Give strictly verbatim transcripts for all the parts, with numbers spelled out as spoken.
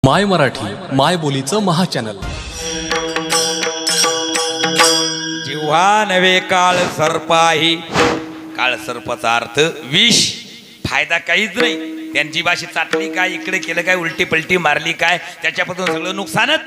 माय मराठी माय बोलीचं महाचॅनल। जिव्हा नवे काळ सर्पाही, काळ सर्पाचा अर्थ विष, फायदा काहीच नाही। त्यांची भाषी चाटली काय, इकडे केलं काय, उलटी पलटी मारली काय, त्याच्यापासून सगळं नुकसानच।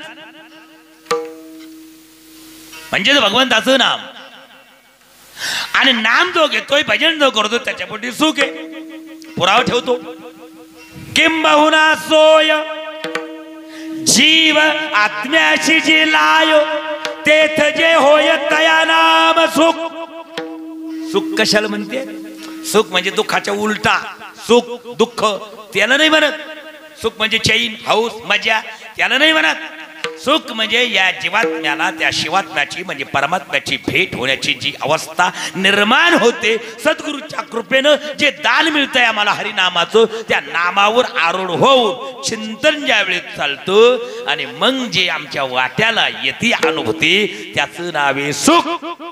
म्हणजे भगवंताचं नाम आणि नाम जो घेतोय, भजन जो करतो, त्याच्यापोटी सुख आहे। पुरावा ठेवतो, किंबहुना सोय जीव आत्म्याशी जी लायो, तेथ जे होय तया नाम सुख। सुख कशाला म्हणते? सुख म्हणजे दुःखाच्या उलटा, सुख दुःख त्याला नाही म्हणत। सुख म्हणजे चैन हौस मजा त्याला नाही म्हणत। सुख म्हणजे या जीवात्म्याला त्या शिवात्म्याची म्हणजे परमात्म्याची भेट होण्याची जी अवस्था निर्माण होते, सद्गुरूच्या कृपेनं जे दान मिळतंय आम्हाला हरिनामाचं, त्या नामावर आरूढ होऊन चिंतन ज्या वेळेस चालतं आणि मग जे आमच्या वाट्याला येते अनुभूती, त्याचं नाव आहे सुख।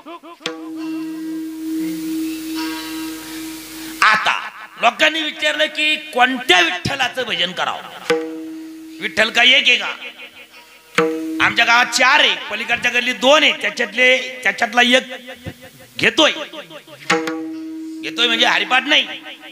आता लोकांनी विचारलं की कोणत्या विठ्ठलाचं भजन करावं? विठ्ठल काय एक आहे का? आमच्या गावात चार आहे, पलीकडच्या गल्ली दोन आहे, त्याच्यातले त्याच्यातला एक घेतोय घेतोय म्हणजे हरिपाठ नाही,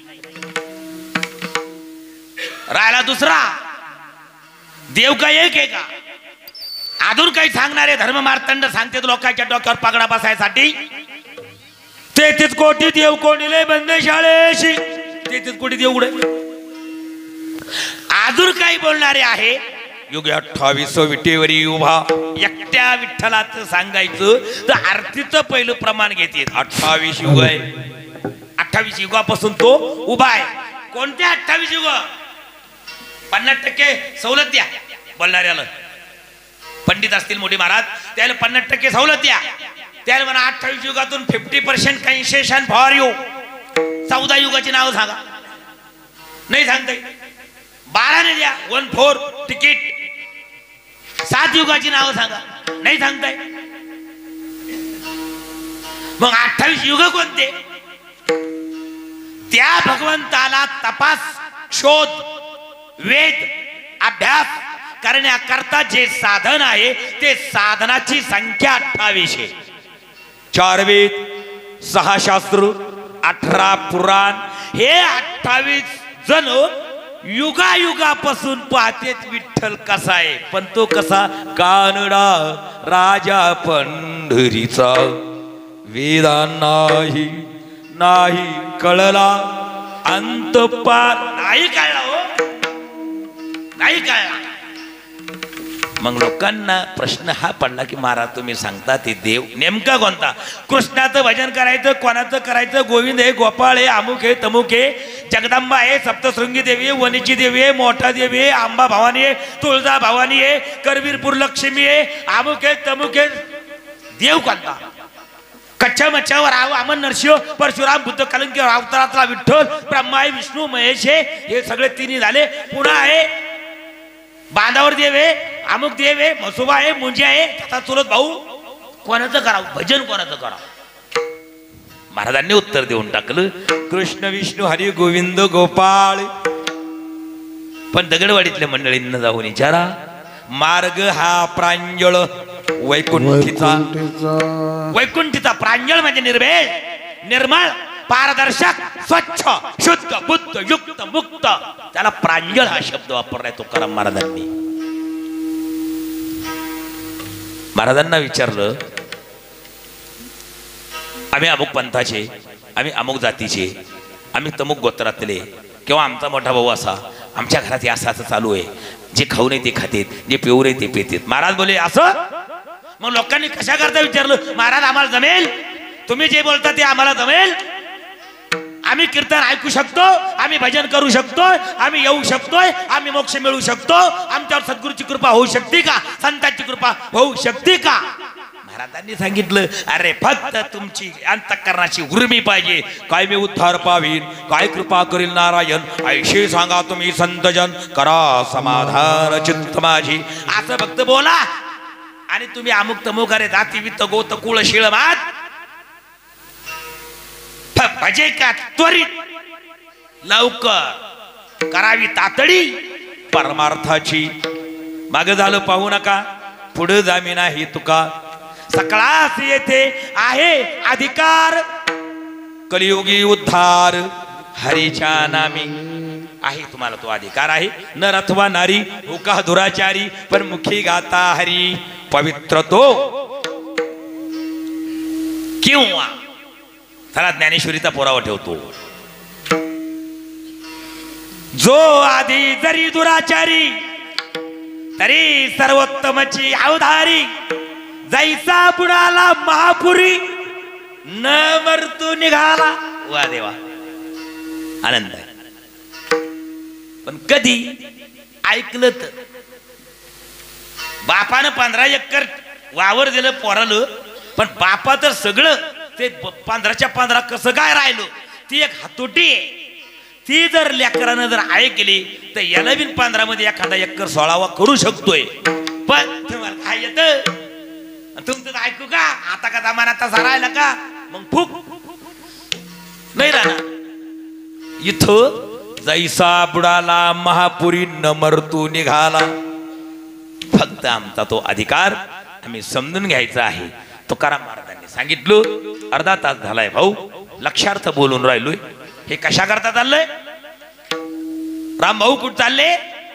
राहिला दुसरा। देव का एक आहे का? अजून काही सांगणारे धर्म मार्तंड सांगते लोकांच्या डोक्यावर पगडा बसायसाठी, तेहतीस कोटी देव कोणीले बंदे शाळेशी, तेहतीस कोटी देव उडे। अजून काही बोलणारे आहे, युग अठ्ठावीस विटेवरी उभा, एकट्या विठ्ठलाचं सांगायचं तर आरतीचं पहिलं प्रमाण घेते। अठ्ठावीस युग आहे, अठ्ठावीस युगापासून तो उभा आहे। कोणत्या अठ्ठावीस युग? पन्नास टक्के सवलत द्या बोलणाऱ्याला, पंडित असतील मोठी महाराज, त्याला पन्नास टक्के सवलत द्या। त्याला म्हणा अठ्ठावीस युगातून fifty percent concession for you. चौदा युगाची नाव सांगा, नाही सांगताय। बारा ने द्या, वन फोर तिकीट। सात युगाची नाव सांगा, नाही सांगताय। मग अठ्ठावीस युग कोणते? त्या भगवंताला तपास, शोध, वेद, अभ्यास करण्याकरता जे साधन आहे, ते साधनाची संख्या अठ्ठावीस आहे। चार वेद, सहा शास्त्र, अठरा पुराण, हे अठ्ठावीस जण युगायुगापासून पाहतेत विठ्ठल कसा आहे। पण तो कसा? कानडा राजा पंढरीचा, वेदा नाही नाही कळला अंत पार, नाही कळला हो, नाही कळला। मग लोकांना प्रश्न हा पडला की महाराज तुम्ही सांगता ते देव नेमका कोणता? कृष्णाचं भजन करायचं, कोणाचं करायचं? गोविंद आहे, गोपाळ आहे, अमुक आहे, तमुक आहे, जगदंबा आहे, सप्तशृंगी देवी आहे, वनीची देवी आहे, मोठा देवी आहे, आंबा भवानी आहे, तुळजा भवानी आहे, करवीरपूर लक्ष्मी आहे, अमुक आहे, तमुक आहे। देव कोणता? कच्च्या मच्छावर आव अमन नरसिंह, परशुराम, बुद्ध, कलंकी, अवतारातला विठ्ठल, ब्रह्मा आहे, विष्णू, महेश आहे, हे सगळे तिन्ही झाले। पुन्हा आहे बांधावर देव आहे, अमुक देव आहे, मसोबा आहे, मुंजी आहे, तथा चुलत भाऊ। कोणाचं करावं भजन? कोणाचं करावं? महाराजांनी उत्तर देऊन टाकलं, कृष्ण विष्णू हरी गोविंद गोपाळ। पण दगडवाडीतल्या मंडळींना जाऊन विचारा, मार्ग हा प्रांजळ वैकुंठीचा। वैकुंठीचा प्रांजळ म्हणजे निर्भेळ, निर्मळ, पारदर्शक, स्वच्छ, शुद्ध, बुद्ध, युक्त, मुक्त, त्याला प्रांजळ हा शब्द वापरलाय तुकाराम महाराजांनी। महाराजांना विचारलं, आम्ही अमुक पंथाचे, आम्ही अमुक जातीचे, आम्ही तमुक गोत्रातले, किंवा आमचा मोठा भाऊ असा, आमच्या घरात हे असं असं चालू आहे, जे खाऊ नये ते खातेत, जे पिऊ नये ते पितेत। महाराज बोले असं? मग लोकांनी कशा करता विचारलं, महाराज आम्हाला जमेल, तुम्ही जे बोलता ते आम्हाला जमेल, आम्ही कीर्तन ऐकू शकतो, आम्ही भजन करू शकतो, आम्ही येऊ शकतोय, आम्ही मोक्ष मिळू शकतो, आमच्यावर सद्गुरूची कृपा होऊ शकते का? संतांची कृपा होऊ शकते का? महाराजांनी सांगितलं, अरे फक्त तुमची अंतःकरणाची उर्मी पाहिजे। काय मी उद्धार पावीन, काय कृपा करील नारायण, ऐशी सांगा तुम्ही संतजन, करा समाधान चित्त माझी, असं फक्त बोला। आणि तुम्ही अमुक तमुक अरे जाती वित्त गोत कुळ शिळ मात भजे का त्वरित लवकर करावी तातडी, परमार्थाची माग झालं पाहू नका, पुढे जामी नाही तुका. सकळास येथे आहे अधिकार, कलियुगी उद्धार हरीच्या नामी. आहे तुम्हाला तो अधिकार आहे. नर अथवा नारी हो का दुराचारी, पण मुखी गाता हरी पवित्र तो. किंवा चला ज्ञानेश्वरीचा पुरावा ठेवतो. जो आधी जरी दुराचारी, तरी सर्वोत्तमची अवधारी. जैसा बुडाला महापुरी, न मरतू निघाला. वा देवा, आनंद आहे. पण कधी ऐकलं तर बापानं पंधरा एकर वावर दिलं पोरालं, पण बापा तर सगळं ते पंधराच्या पंधरा कसं काय राहिलं. ती एक हातोटी आहे. ती जर लेकरानं जर ऐकली तर याला बिन पंधरा मध्ये एखादा एकर सोळावा करू शकतोय. पण तुम्हाला काय येतं, तुमचं ऐकू का? आता का जमाना तसा राहिला का? मग फुक नाही राहणार. इथं जैसा बुडाला महापुरी, न मरतू निघाला. फक्त आमचा तो अधिकार आम्ही समजून घ्यायचा आहे. तुकाराम महाराजांनी सांगितलं. अर्धा तास झालाय भाऊ, लक्षार्थ बोलून राहिलोय. हे कशा करता चाललंय? राम भाऊ कुठं चालले?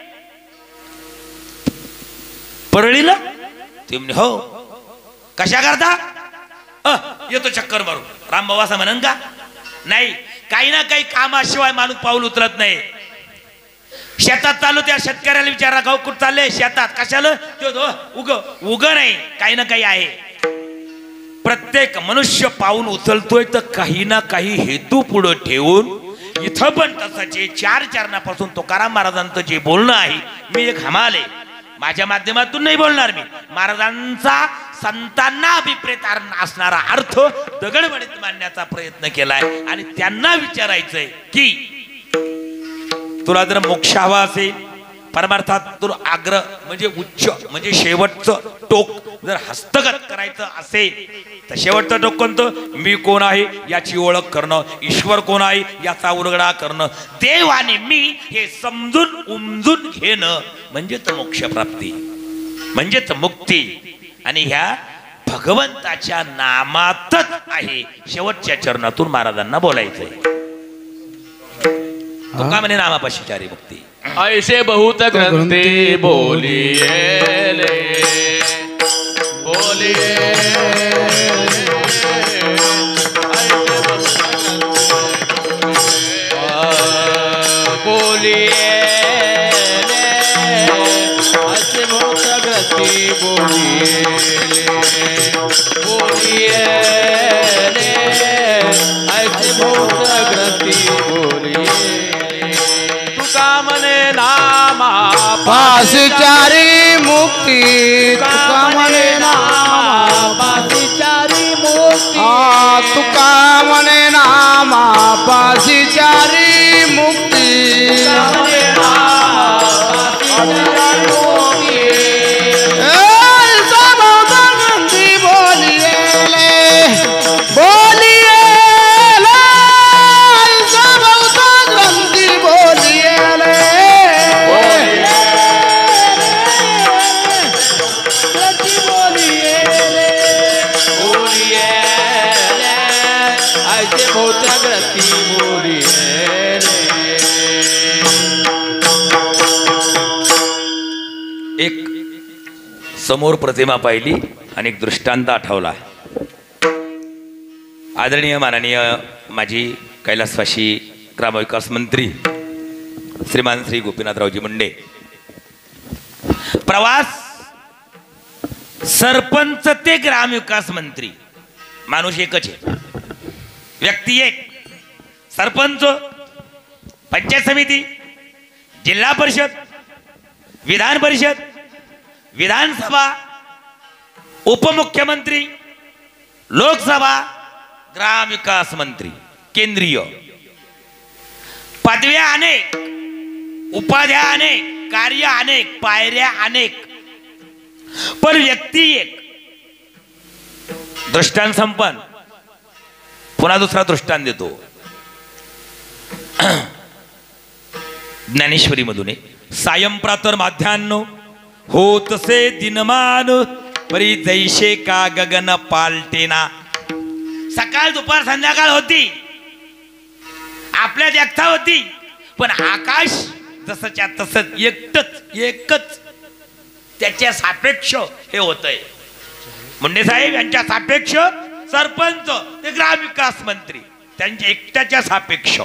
परळीला. ते म्हणे हो. कशा करता? अ येतो चक्कर मारून. राम भाऊ असं म्हणन का? नाही, काही ना काही कामाशिवाय माणूस पाऊल उचलत नाही. शेतात चालू, त्या शेतकऱ्याला विचारा गाव कुठं चालले? शेतात. कशाला? उग उग नाही, काही ना काही आहे. प्रत्येक मनुष्य पाऊल उचलतोय तर काही ना काही हेतू पुढे ठेवून. इथं पण तसंच चार चरणापासून तुकाराम महाराजांचं जे बोलणं आहे, मी एक हमाले माझ्या माध्यमातून नाही बोलणार. मी महाराजांचा संतांना अभिप्रेत असणारा अर्थ दगडबडीत मांडण्याचा प्रयत्न केलाय. आणि त्यांना विचारायचंय की तुला जर मोक्ष हवा असेल, परमार्थात तुला आग्रह म्हणजे उच्च म्हणजे शेवटचं टोक जर हस्तगत करायचं असेल तर शेवटचं टोक कोणतं? मी कोण आहे याची ओळख करणं, ईश्वर कोण आहे याचा उलगडा करणं, देव आणि मी हे समजून उमजून घेणं म्हणजेच मोक्षप्राप्ती, म्हणजेच मुक्ती. आणि ह्या भगवंताच्या नामातच आहे. शेवटच्या चरणातून महाराजांना बोलायचंय. तुका म्हणे नामापाशी चारी मुक्ती. ऐसे बहुत ग्रंथी बोलिए बोलिए बोलिए ऐसे बहुत ग्रंथी बोलिए बोलिए ऐसे बहुत ग्रंथी बोलिए. तुकामने नामा पासी चारी मुक्ती, तुकामने नामा पासी चारी मुक्ती. आ तुकामने नामा पासी चारी मुक्ती. तुकामने नामा पासी चारी मुक्ती. ए सब गंधी बोलिए ले बोलिए ले, सब गंधी बोलिए ले एक समोर प्रतिमा पाहिली आणि एक दृष्टांत आठवला. आदरणीय माननीय माजी कैलासवासी ग्रामविकास मंत्री श्रीमान श्री गोपीनाथरावजी मुंडे. प्रवास सरपंच ते ग्रामविकास मंत्री माणूस एकच आहे, व्यक्ती एक. सरपंच, पंचायत समिती, जिल्हा परिषद, विधान परिषद, विधानसभा, उपमुख्यमंत्री, लोकसभा, ग्रामविकास मंत्री, केंद्रीय. पदव्या अनेक, उपाध्या अनेक, कार्य अनेक, पायऱ्या अनेक, पण व्यक्ती एक. दृष्टांत संपन्न. पुन्हा दुसरा दृष्टांत देतो. ज्ञानेश्वरी मधून सायं प्रातर माध्यान्नो होतसे दिनमान परी जैसे का गगन पालटेना. सकाळ दुपार संध्याकाळ होती, आपल्या देखता होती, पण आकाश जसंच्या तसंच एकटच एकच त्याच्या सापेक्ष हे होतंय. मुंडे साहेब यांच्या सापेक्ष सरपंच ते ग्रामविकास मंत्री त्यांच्या एकट्याच्या सापेक्ष.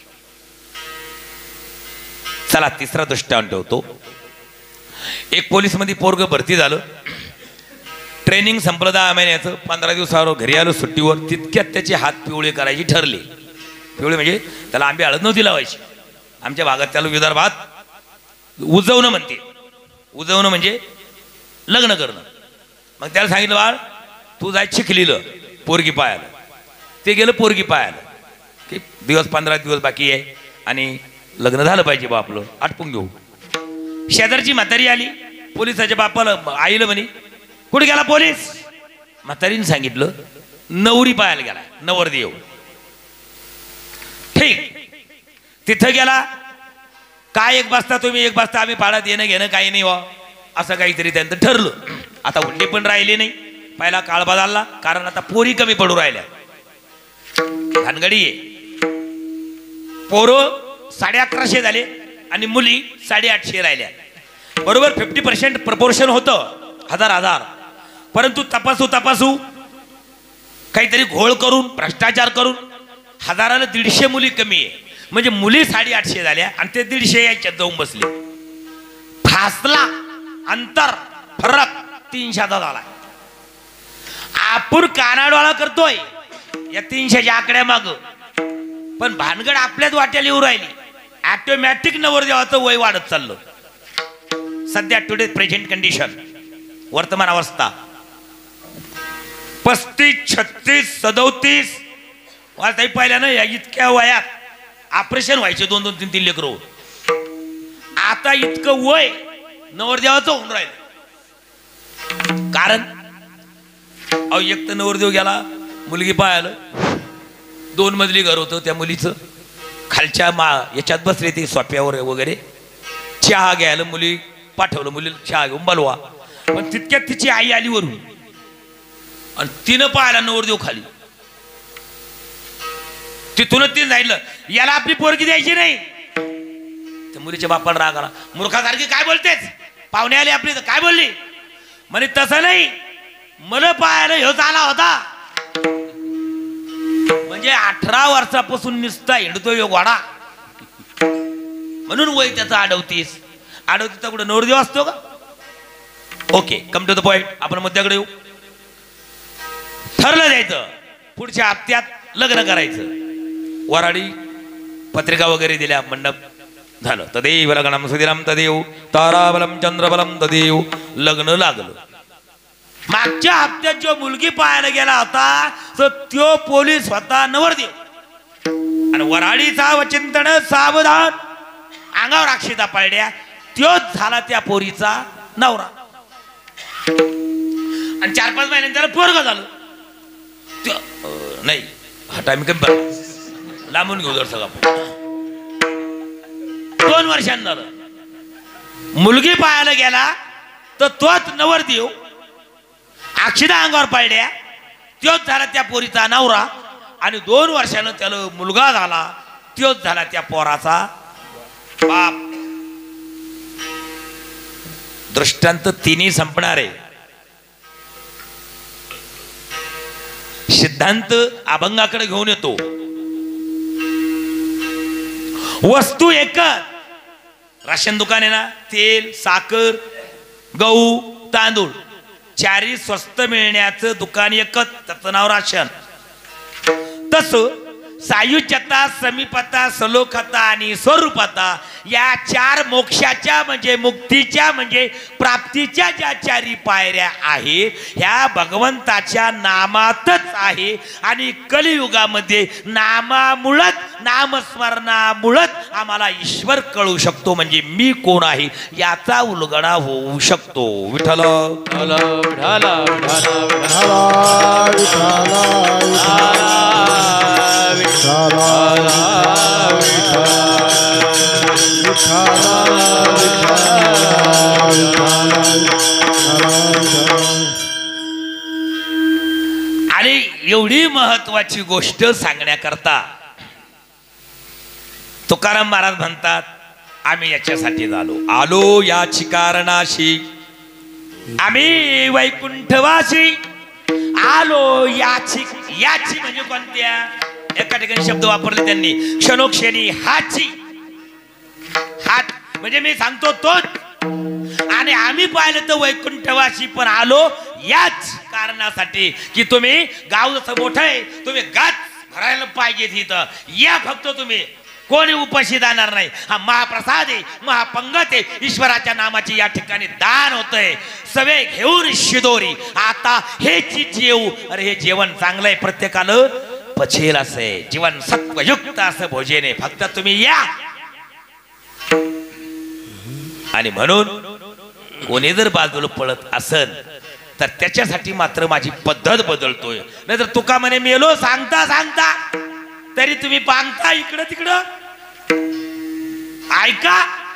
चला तिसरा दृष्टांत ठेवतो. एक पोलीस मध्ये पोरग भरती झालं, ट्रेनिंग संपलं दहा महिन्याचं, पंधरा दिवसावर घरी आलो सुट्टीवर, तितक्यात त्याचे हात पिवळे करायची ठरले. पिवळे म्हणजे त्याला आंबे हळद नव्हती लावायची. आमच्या भागात त्याला विदर्भात उजवणं म्हणते. उजवणं म्हणजे लग्न करणं. मग त्याला सांगितलं बाळ तू जाय चिखलीलं पोरगी पाहायला. ते गेलं पोरगी पाहायला की दिवस पंधरा दिवस बाकी आहे आणि लग्न झालं पाहिजे बा आपलं, आटपून घेऊ. शेजारची म्हातारी आली, पोलिसाच्या बापाला आईला म्हणे कुठे गेला पोलीस. म्हातारीने सांगितलं नवरी पाहायला गेला, नवरदेव. ठीक, तिथं गेला. काय एक बसता तुम्ही, एक बसता आम्ही पाळत येणं घेणं काही नाही वा, असं काहीतरी त्यांचं ठरलं. आता हुंडे पण राहिले नाही, पहिला काळ बदलला कारण आता पोरी कमी पडू राहिल्या. भानगडी आहे, पोरं साडे अकराशे झाले आणि मुली साडेआठशे राहिल्या. बरोबर फिफ्टी पर्सेंट प्रपोर्शन होतं, हजार हजार. परंतु तपासू तपासू काहीतरी घोळ करून भ्रष्टाचार करून हजाराला दीडशे मुली कमी आहे. म्हणजे मुली साडेआठशे झाल्या आणि ते दीडशे याच्यात जाऊन बसले. फासला अंतर फरक तीनशेचा झाला. आपण कानाडोळा करतोय या तीनशेच्या आकड्या माग, पण भानगड आपल्याच वाट्याला येऊ राहिली. ऑटोमॅटिक नवरदेवाचं वय वाढत चाललं. सध्या टुडे प्रेझेंट कंडिशन, वर्तमान अवस्था पस्तीस छत्तीस सदोतीस वाजता पाहिल्या ना. या इतक्या वयात ऑपरेशन व्हायचे दोन दोन तीन तीन लेकरं. आता इतकं वय नवरदेवाचं होऊन राहिलं. कारण अहो एक तर नवरदेव गेला मुलगी पाहायला, दोन मजली घर होतं त्या मुलीचं, खालच्या मा याच्यात बसले ते सोप्यावर वगैरे. चहा घ्यायला मुली पाठवलं, मुलीला चहा घेऊन बोलवा. पण तितक्यात तिची आई आली वरून आणि तिनं पाहायला नवरदेव खाली. तिथूनच तिने सांगितलं याला आपली पोरगी द्यायची नाही. त्या मुलीच्या बापाला राग आला, मूर्खासारखी काय बोलतेस, पाहुणे आले आपली तर काय बोलली. म्हणे तसं नाही, मला पाहायला ह्यो आला होता. म्हणजे अठरा वर्षापासून निसता हिंडतो यो घोडा, म्हणून वय त्याचं अडवतीस. अडवतीचा कुठं नवरदेव असतो का. Okay, come to the point. आपण मुद्द्याकडे येऊ. ठरलं द्यायचं पुढच्या हप्त्यात लग्न करायचं. वराडी पत्रिका वगैरे दिल्या, मंडप झालं. तदेव लग्नम सुधीरम तदेव ताराबलम चंद्रबलम तदेव. लग्न लागलं. मागच्या हप्त्यात जो मुलगी पाहायला गेला होता तो त्यो पोलीस होता नवरदेव. आणि वराडीचा वचिंतन सावधान अंगावर अक्षता पाळल्या, त्योच झाला त्या पोरीचा नवरा. आणि चार पाच महिन्यांनी त्याला पोरग झालं. नाही हा टाइम कमी बरं, लांबून घेऊ जर सगळं. दोन वर्षांनी झालं. मुलगी पाहायला गेला तर तोच नवरदेव, अक्षदा अंगावर पाळल्या, त्योच झाला त्या पोरीचा नवरा. आणि दोन वर्षानं त्याला मुलगा झाला, त्योच झाला त्या पोराचा बाप. दृष्टांत तिन्ही संपणार आहे. सिद्धांत अभंगाकडे घेऊन येतो. वस्तू एकच. राशन दुकान आहे ना, तेल साखर गहू तांदूळ चारी स्वस्त मिळण्याचं दुकान एकच, त्याचं नाव राशन. तसं सायुज्यता समीपता सलोखता आणि स्वरूपता या चार मोक्षाच्या म्हणजे मुक्तीच्या म्हणजे प्राप्तीच्या ज्या चारी पायऱ्या आहेत ह्या भगवंताच्या नामातच आहे. आणि कलियुगामध्ये नामामुळेच नामस्मरणामुळेच आम्हाला ईश्वर कळू शकतो, म्हणजे मी कोण आहे याचा उलगडा होऊ शकतो. विठ्ठल विठ्ठल विठ्ठल विठ्ठल आणि एवढी महत्वाची गोष्ट सांगण्याकरता तुकाराम महाराज म्हणतात आम्ही याच्यासाठी आलो आलो याची कारणाशी आम्ही वैकुंठवासी आलो याची याची म्हणजे कोणत्या एका ठिकाणी शब्द वापरले त्यांनी क्षणोक्षणी हाची हात म्हणजे मी सांगतो तोच आणि आम्ही पाहिलं तर वैकुंठवासी पण आलो याच कारणासाठी की तुम्ही गाव जसं मोठं आहे तुम्ही गात भरायला पाहिजे तिथं या फक्त तुम्ही कोणी उपाशी जाणार नाही हा महाप्रसाद आहे महापंगत आहे ईश्वराच्या नामाचे या ठिकाणी दान होतंय सवे घेऊन शिदोरी आता हे जेवू अरे हे जेवण चांगलं आहे प्रत्येकानं पचेल असे जीवन सत्वयुक्त असं भोजन आहे फक्त तुम्ही या आणि म्हणून कोणी जर बाजूला पळत असन तर त्याच्यासाठी मात्र माझी पद्धत बदलतोय नाहीतर तुका म्हणे मेलो सांगता सांगता तरी तुम्ही पांगता इकडं तिकडं ऐका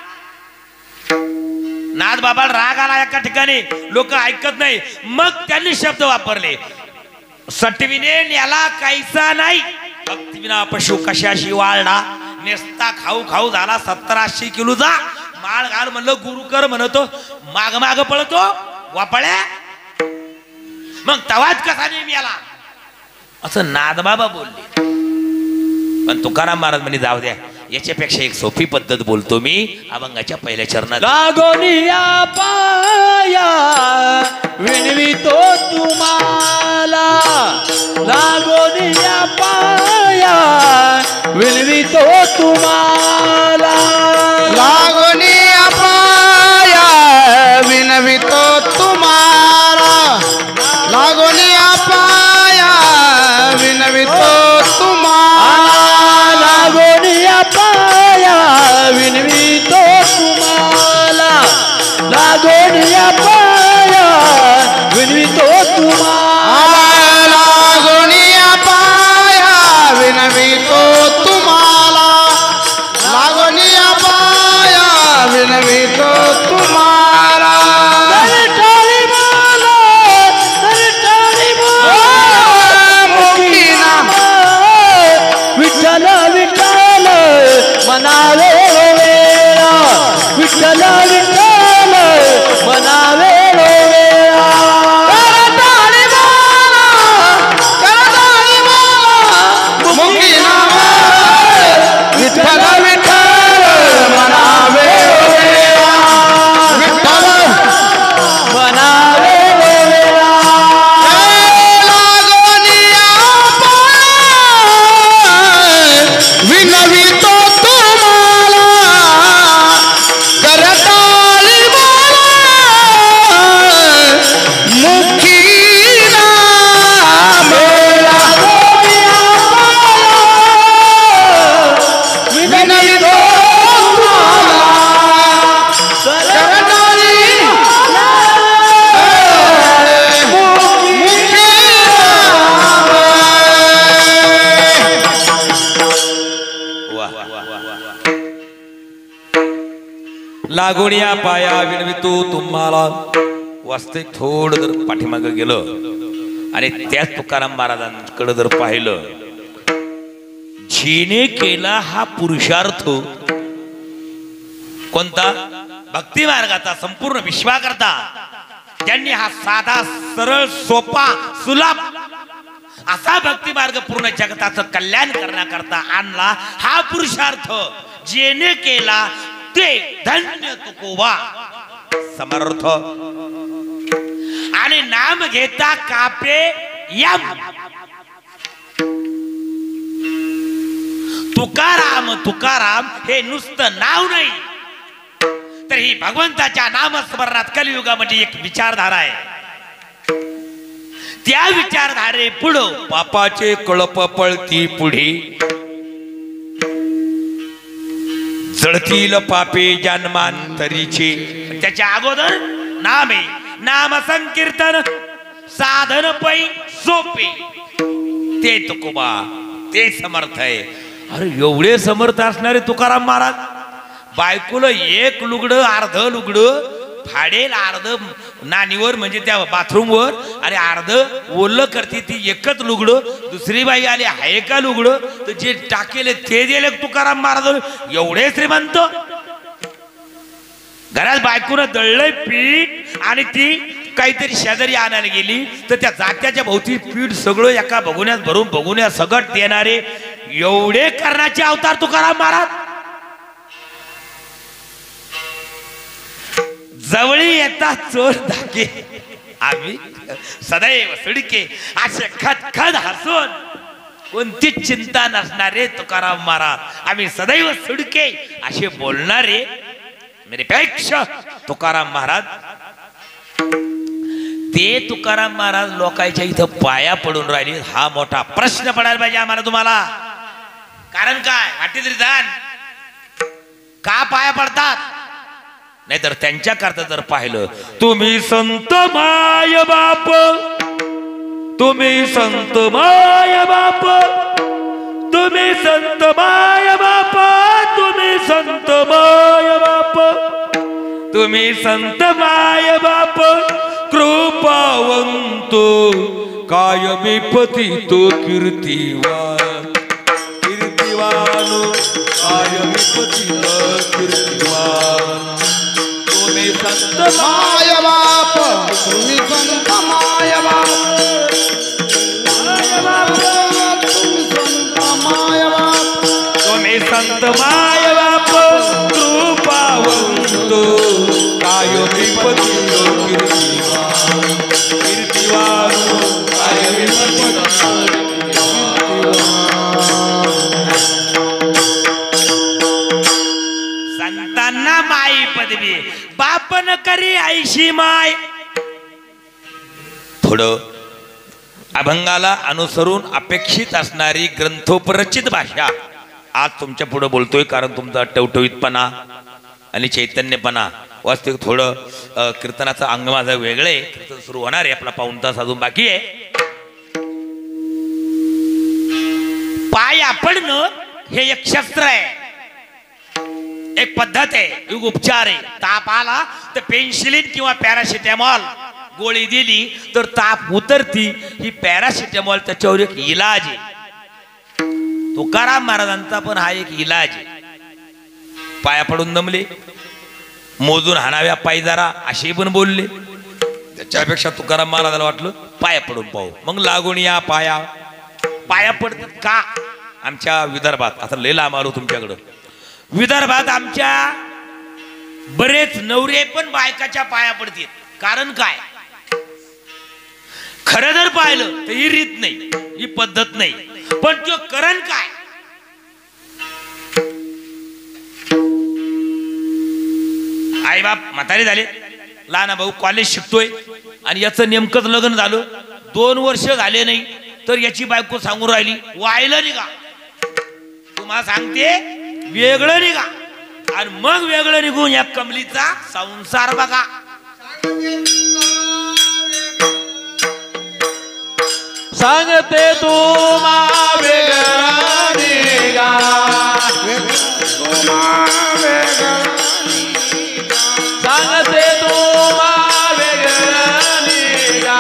नाथ बाबा राग आला एका ठिकाणी लोक ऐकत नाही मग त्यांनी शब्द वापरले सटविने न्याला काहीसा नाही भक्तीविना पशु कशाशी वाळला नेसता खाऊ खाऊ झाला सत्तराशे किलोचा माळ घाल म्हणलं गुरुकर म्हणतो माग माग पळतो वापळ्या मग तवाच कसा नेहमी आला असं नादबाबा बोलले पण तुकाराम महाराज म्हणे जाऊ द्या याच्यापेक्षा एक सोपी पद्धत बोलतो मी अभंगाच्या पहिल्या चरणात लागोनिया पाया विनवितो तुम्हाला लागोनिया पाया विनवितो तुम्हाला लागोनिया पाया विनवितो तुम्हाला लागोनिया पाया विनवितो तुम्हाला लागोनिया पाया विनवितो तुम्हाला लागोनिया पाया विनवितो तुम्हाला लागोनिया पाया विनवितो तुम्हाला लागोनिया पाया विनवितो तुम्हाला दरटाळी बोलो दरटाळी बोलो विठ्ठल विठ्ठल मनावे वेळा विठ्ठल विठ्ठल मनावे वेळा करताळी बोला करताळी बोला मुखी नाम विठ्ठल विठ्ठल मनावे विठ्ठल मनावे वेळा लागोनिया पाय विनवितो तुम्हाला करताळी बोला मुखी नाम विनवितो तुम्हाला करताळी मुखी नाम लागोनिया पाया विनवितो तुम्हाला वास्तविक थोडं जर पाठीमागं गेलं आणि त्याच तुकाराम महाराजांकडे जर पाहिलं जिने केला हा पुरुषार्थ कोणता भक्ती मार्गाचा संपूर्ण विश्वाकरता ज्यांनी हा साधा सरळ सोपा सुलभ असा भक्ती मार्ग पूर्ण जगताचं कल्याण करण्याकरता आणला हा पुरुषार्थ जेने केला ते धन्य तुकोबा समर्थ आणि नाम घेता कापे यम तुकाराम तुकाराम हे नुसतं नाव नाही तर ही भगवंताच्या नामस्मरणात कलियुगामध्ये एक विचारधारा आहे त्या विचारधारे पुढं पापाचे कळप पळती पुढे जळतील पापे जन्मांतरीचे त्याच्या अगोदर नाम आहे नाम संकीर्तन साधन पै सोपे ते तुकोबा ते समर्थ आहे अरे एवढे समर्थ असणारे तुकाराम महाराज बायकोला एक लुगडं अर्ध लुगडं फाडेल अर्ध नानीवर म्हणजे त्या बाथरूमवर आणि अर्ध ओलं करते ती एकच लुगडं. दुसरी बाई आली आहे का लुगडं तर जे टाकेले ते दिले तुकाराम महाराज. एवढे श्रीमंत. घरात बायकोनं दळलंय पीठ आणि ती काहीतरी शेजारी आणायला गेली तर त्या जात्याच्या भोवती पीठ सगळं एका भगुन्यात भरून भगुन्या सगट देणारे एवढे कर्णाचे अवतार तुकाराम महाराज. जवळी येतात चोर धाके आम्ही सदैव सुडके असे खदखद हसून कोणतीच चिंता नसणारे तुकाराम महाराज. आम्ही सदैव सुडके असे बोलणारे निरपेक्ष तुकाराम महाराज. ते तुकाराम महाराज लोकांच्या इथं पाया पडून राहिले. हा मोठा प्रश्न पडायला पाहिजे आम्हाला तुम्हाला. कारण काय वाटेतरी जाण का पाया पडतात. नाहीतर त्यांच्या करता जर पाहिलं तुम्ही संत माय बाप तुम्ही संत माय बाप तुम्ही संत माय बाप तुम्ही संत माय बाप तुम्ही संत माय बाप कृपावंत कायमी पतितो कीर्तिवान कीर्तिवान कायमी पतितो कीर्तिवान. तुम्ही संत माय बाप तुम्ही संत माय बाप माय बाप तुम्ही संत माय बाप तुम्ही संत माय बाप कृपावंत कायमी पतितो कीर्तिवान कीर्तिवान कायमी पतितो. संतांना माई पदवी बापन करी ऐशी माय. पुढं अभंगाला अनुसरून अपेक्षित असणारी ग्रंथोपरचित भाषा आज तुमच्या पुढे बोलतोय. कारण तुमचा टवटवीतपणा आणि चैतन्यपणा वास्तविक थोडं कीर्तनाचं अंग माझं वेगळं आहे. कीर्तन सुरू होणार आहे. आपला पाऊण तास अजून बाकी आहे. पाय पडणं हे एक शस्त्र आहे. एक पद्धत आहे. एक उपचार आहे. ताप आला तर पेन्सिलिन किंवा पॅरासिटामॉल गोळी दिली तर ताप उतरती. ही पॅरासिटामॉल त्याच्यावर एक इलाज आहे. तुकाराम महाराजांचा पण हा एक इलाज आहे. पाया पडून दमले मोजून हाणाव्या पायी जरा असे पण बोलले. त्याच्यापेक्षा तुकाराम महाराजाला वाटलं पाया पडून पाहू. मग लागून या पाया पाया पडतात का. आमच्या विदर्भात आता लय लांब आलो तुमच्याकडं. विदर्भात आमच्या बरेच नवरे पण बायकाच्या पाया पडतील. कारण काय खरं जर पाहिलं तर ही रीत नाही ही पद्धत नाही. पण तो करण काय आई बाप म्हातारे झाले. लहान भाऊ कॉलेज शिकतोय आणि याचं नेमकंच लग्न झालं. दोन वर्ष झाले नाही तर याची बायको सांगून राहिली वायलं निघा. तुम्हाला सांगते वेगळं निघा. आणि मग वेगळं निघून या कमलीचा संसार बघा. सांगते तुम्हा वेगळं निघा सांगते तुम्हा वेगळं निघा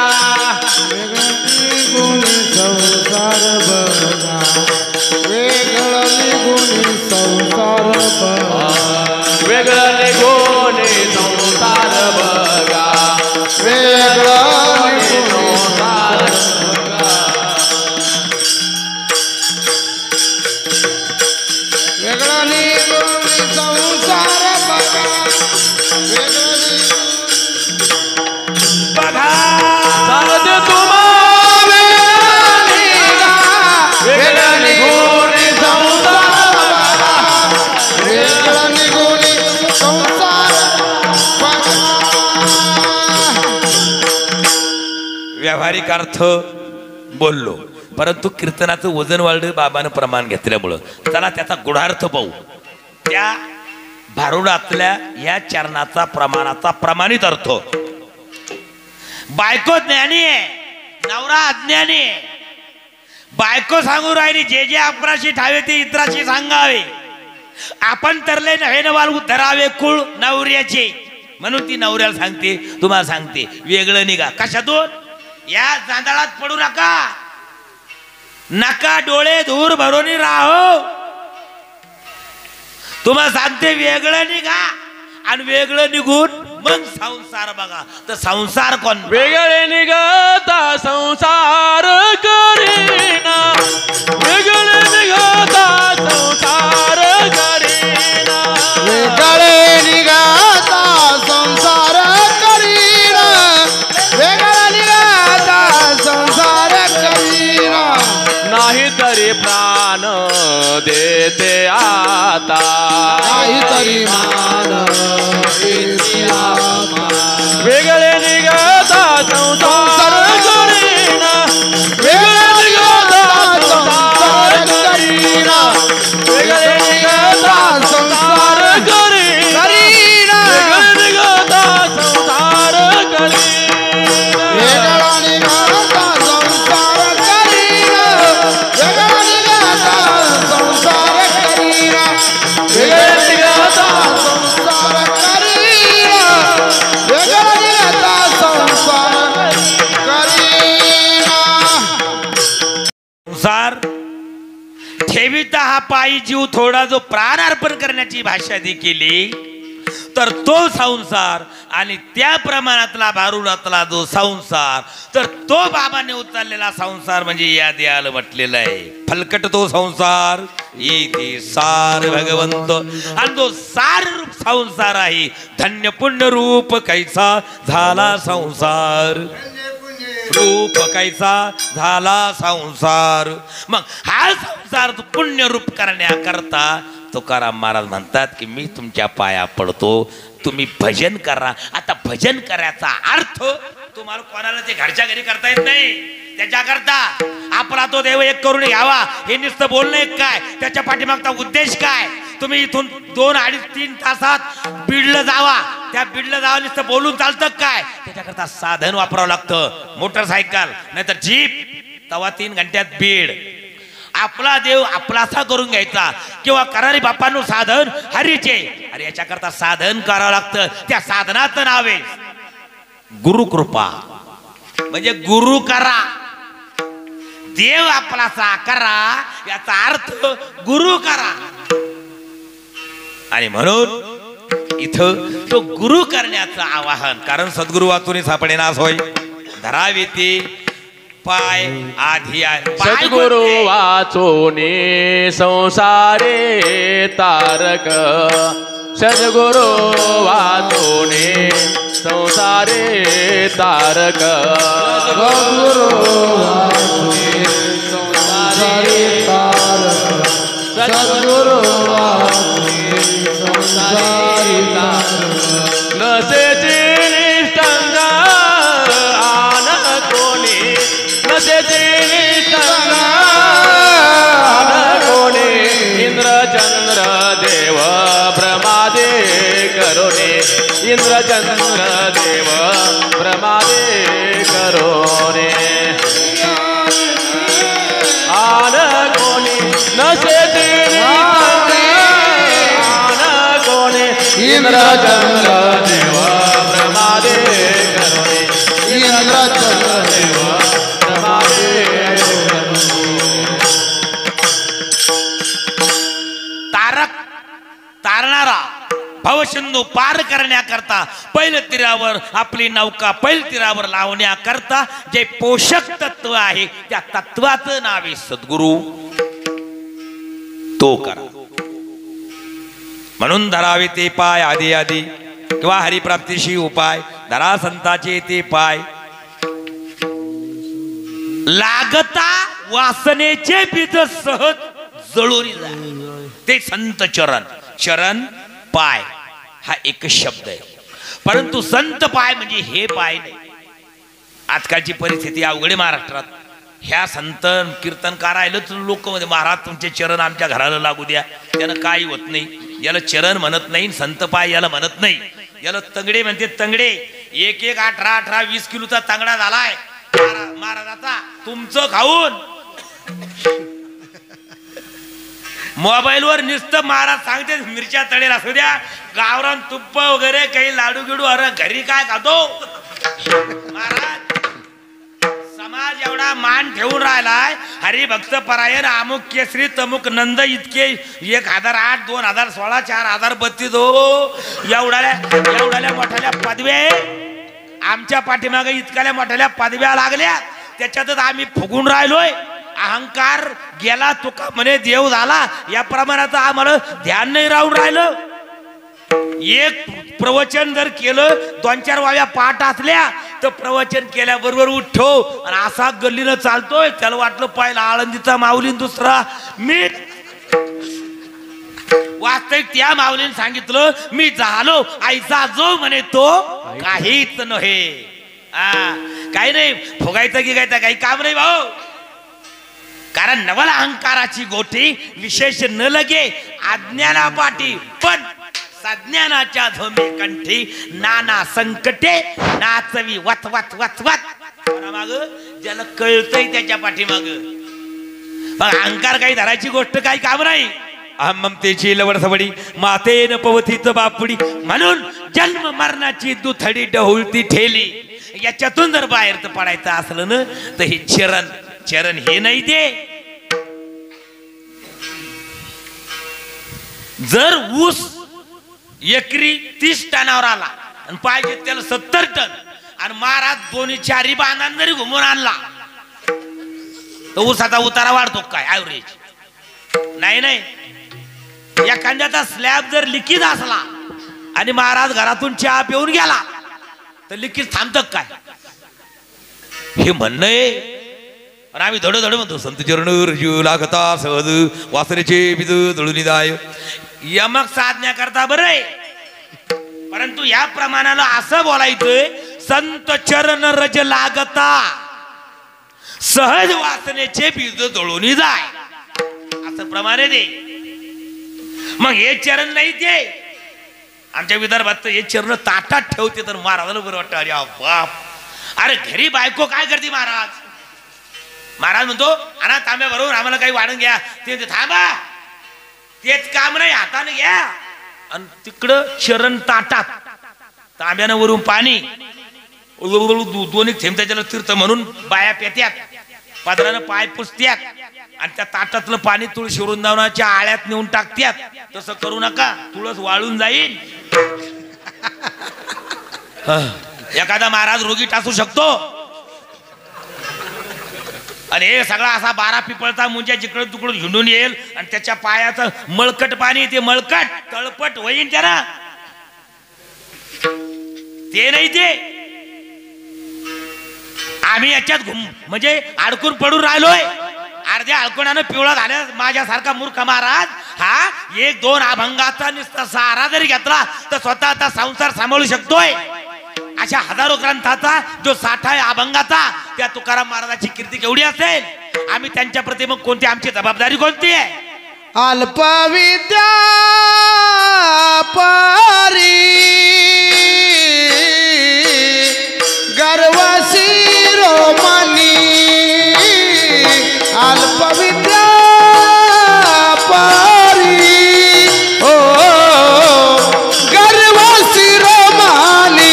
संसार बघा वेगळं निघून संसार बघा वेगळं निघून संसार बघा वेगळं निघून संसार वेगळं निघून संसार बघा बघा. सांगते तुम्हा वेगळं निघून संसार बघा वेगळं निघून संसार बघा. व्यावहारिक अर्थ बोललो परंतु कीर्तनाचं वजन वाढलं बाबानं प्रमाण घेतल्यामुळं. चला त्याचा गुढार्थ पाहू. त्या भारुडातल्या या चरणाचा प्रमाणाचा प्रमाणित अर्थ. बायको ज्ञानी आहे नवरा अज्ञानी आहे. बायको सांगू राहिली जे जे अपराशी ठावे ते इतराशी सांगावे. आपण तरले नव्हे नवाल धरावे कुळ नवऱ्याचे. म्हणून ती नवऱ्याला सांगते, तुम्हाला सांगते वेगळं निघा. कशातून? या जांधळात पडू नका, नका डोळे धूर भरून राहो. तुम्हाला सांगते वेगळं निघा आणि वेगळं निघून मग संसार बघा. तर संसार कोण? वेगळे निघता संसार करीना, वेगळे निघता संसार करीना, वेगळे निघाता संसार करीना, वेगळा निघाता संसार करीना. नाही तरी प्राण देते आता, नाही तरी मान देते आता. वेगळे निघता संसार करीना, वेगळा निघाता संसार करीना, वेगळे निघता संसार करीना, करीना. वेगळे निघता संसार करीना, वेगळा निघाता संसार करीना, वेगळा निघाता संसार करीना, वेगळा निघाता संसार करीना, वेगळा निघाता संसार करीना. संसार ठेविता हा पायी जीव थोडा जो प्राण अर्पण करण्याची भाषा केली, तर तो संसार आणि त्या प्रमाणातला भारुडातला जो संसार, तर तो बाबाने उचललेला संसार म्हणजे या देयाला म्हटलेला आहे. फलकट तो संसार इथे सार भगवंत, आणि तो सार रूप संसार आहे. धन्य पुण्य रूप कैसा झाला संसार, रूप कैसा झाला संसार. मग हा संसार पुण्य रूप करण्याकरता तुकाराम महाराज म्हणतात की मी तुमच्या पाया पडतो, तुम्ही भजन करा. आता भजन करायचा अर्थ तुम्हाला कोणाला ते घरच्या घरी करता येत नाही. त्याच्याकरता आपला तो देव एक करून घ्यावा हे नुसतं बोलणं एक काय, त्याच्या पाठीमागचा उद्देश काय? तुम्ही इथून दोन अडीच तीन तासात बीडला जावा, त्या बीडला जावा नुसतं बोलून चालतं काय? त्याच्याकरता साधन वापरावं लागतं. मोटरसायकल नाहीतर जीप, तवा तीन घंट्यात बीड. आपला देव आपलासा करून घ्यायचा किंवा करारी बापांनो साधन हरीचे. अरे याच्याकरता साधन करावं लागतं. त्या साधनाचं नाव आहे गुरुकृपा, म्हणजे गुरु करा. देव आपलासा करा याचा अर्थ गुरु करा. आणि म्हणून इथं तो गुरु करण्याचं आवाहन, कारण सद्गुरु वाचून सापडे नास होय. धरावे ते पाय आधी सद्गुरु वाचोने संसारे तारक, सद्गुरु वाचोने संसारे तारक, सद्गुरु वाचोने संसारे तारक, सद्गुरु वाचोने संसारे तारक. नसेचे निष्ठंग आन कोणी, नसेचे निष्ठंग आन कोणी, इंद्रचंद्र देव प्रमादे करोने, इंद्रचंद्र देव प्रमादे करोने. आन कोणी नसेचे निष्ठंग आन कोणी, इंद्रचंद्र देव प्रमादे करोने, इंद्रचंद्र देव प्रमादे करोने. तारक तारणारा भवसिंधू पार करण्याकरता पहिल्या तीरावर आपली नौका पहिल्या तीरावर लावण्याकरता जे पोषक तत्व आहे त्या तत्वाचं नाव आहे सद्गुरु. तो करा. म्हणून धरावे ते पाय आधी आधी किंवा हरिप्राप्तीशी उपाय, धरा संताचे ते पाय. लागता वासनेचे बीज सहज जळून जाय, ते संत चरण. चरण पाय हा एक शब्द आहे, परंतु संत पाय म्हणजे हे पाय नाही. आजकालची परिस्थिती अवघड आहे महाराष्ट्रात. ह्या संत कीर्तनकार राहिलंच लोक मध्ये महाराज तुमचे चरण आमच्या घराला लागू द्या, त्यानं काही होत नाही. याला चरण म्हणत नाही, संत पाय याला म्हणत नाही. याला तंगडे म्हणते. तंगडे एक एक अठरा अठरा वीस किलोचा तंगडा झालाय महाराजाचा तुमचं खाऊन. मोबाईलवर नुसतं महाराज सांगते मिरच्या तळेल असू द्या, गावरान तुप्प वगैरे काही लाडू गिडू, अरे घरी काय खातो महाराज. समाज एवढा मान ठेवून राहिलाय, हरिभक्त परायण, अमुक केसरी तमुक नंद इतके, एक हजार आठ दोन हजार सोळा चार हजार बत्तीस हो एवढ्या एवढ्या मोठ्या पदव्या आमच्या पाठीमागे इतक्या मोठ्या पदव्या लागल्या, त्याच्यातच आम्ही फुगून राहिलोय. अहंकार गेला तुका म्हणे देव झाला, या प्रमाणात आम्हाला ध्यान नाही राहून राहिलं. एक प्रवचन जर केलं, दोन चार वाव्या पाठ असल्या तर प्रवचन केल्याबरोबर उठो आणि असा गल्लीनं चालतोय. त्याला वाटलं पाहिलं आळंदीचा माऊली, दुसरा मी. वास्तविक त्या माऊलीने सांगितलं मी झालो आईचा जो म्हणे तो काहीच नव्हे. हा काही नाही, फुगायचं की गायचं काही काम नाही भाऊ. कारण नवल अहंकाराची गोटी विशेष न लगे अज्ञाना पाठी, पण सज्ञानाच्या झोंबे कंठी नाना संकटे नाचवी वत वत वत वत. माग ज्याला कळतंय त्याच्या पाठीमाग. मग अहंकार काही धरायची गोष्ट काही काम नाही. अहम ममतेची लवड सवडी मातेन पवतीच बापुडी, म्हणून जन्म मरणाची दुथडी डहुलती ठेली. याच्यातून जर बाहेर पडायचं असलं ना तर हे चरण चरण हे नाही दे. जर ऊस एकरी तीस टनावर आला आणि पाहिजे त्याला सत्तर टन आणि महाराज दोन्ही चारी बांधान जरी घुमून आणला तर ऊसाचा उतारा वाढतो काय ऍव्हरेज? नाही नाही. एखाद्याचा स्लॅब जर लिकीज असला आणि महाराज घरातून चहा पिऊन गेला तर लिकीज थांबत काय? हे म्हणणं आहे. आम्ही धड धड म्हणतो संत चरण रजू लागता सहज वासरेचे बीज जळून जाय. यमक साधण्याकरता बरं आहे, परंतु या प्रमाणाला असं बोलायचंय संत चरण रज लागता सहज वासनेचे बीज जळून जाय, असं प्रमाणे दे. मग हे चरण नाही ते आमच्या विदर्भात हे चरण ताटात ठेवते तर महाराजाला बरं वाटतं. अरे बाप, अरे घरी बायको काय करते महाराज? महाराज म्हणतो आणा तांब्या बरोबर आम्हाला काही वाढून घ्या. ते थांबा, तेच काम नाही, हाताने घ्या. आणि तिकडं चरण ताटात तांब्यानं वरून पाणी दोन्ही थेंब त्याच्याला तीर्थ म्हणून बाया पेत्यात, पदरानं पाय पुसत्यात आणि त्या ताटातलं पाणी तुळशी वृंदावनाच्या आळ्यात नेऊन टाकत्यात. तसं करू नका, तुळस वाळून जाईल. एखादा महाराज रोगीट असू शकतो आणि हे सगळा असा बारा पिपळचा मुंजा जिकडून तिकडून हिंडून येईल आणि त्याच्या पायाचं मळकट पाणी, ते मळकट तळपट होईन त्याला. ते नाही ते आम्ही याच्यात घुम म्हणजे अडकून पडून राहिलोय. अर्ध्या अडकुणानं पिवळा झाल्या माझ्यासारखा मूर्ख महाराज हा एक दोन अभंगाचा नुसता सहारा जरी घेतला तर स्वतःचा संसार सांभाळू शकतोय. अशा हजारो ग्रंथाचा जो साठा आहे अभंगाचा, त्या तुकाराम महाराजाची कीर्ती केवढी असेल. आम्ही त्यांच्या प्रति मग कोणती आमची जबाबदारी कोणती आहे? अल्पविद्या पारी गर्व शिरोमणी, अल्पविद्या पारी ओ गर्व शिरोमणी.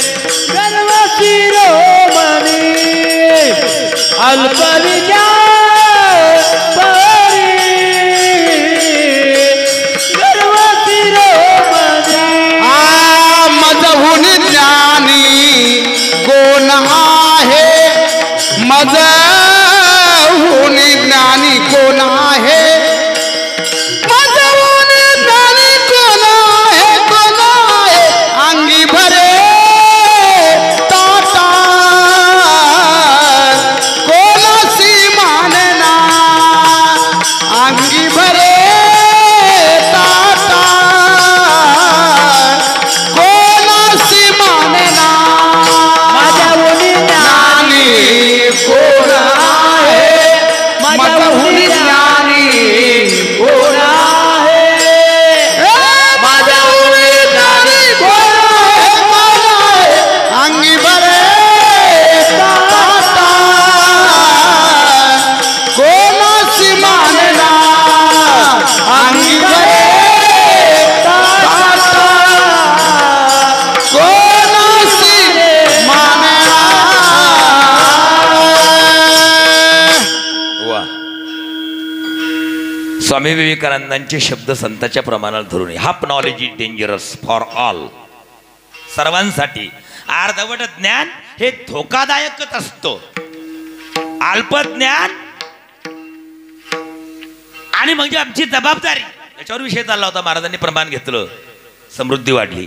अल्पविद्या स्वामी विवेकानंदांचे शब्द संतांच्या प्रमाणात धरून half knowledge is dangerous for all. सर्वांसाठी अर्धवट ज्ञान हे धोकादायकच असतो. अल्प ज्ञान आणि म्हणजे आमची जबाबदारी याच्यावर विषय चालला होता. महाराजांनी प्रमाण घेतलं, समृद्धी वाढली.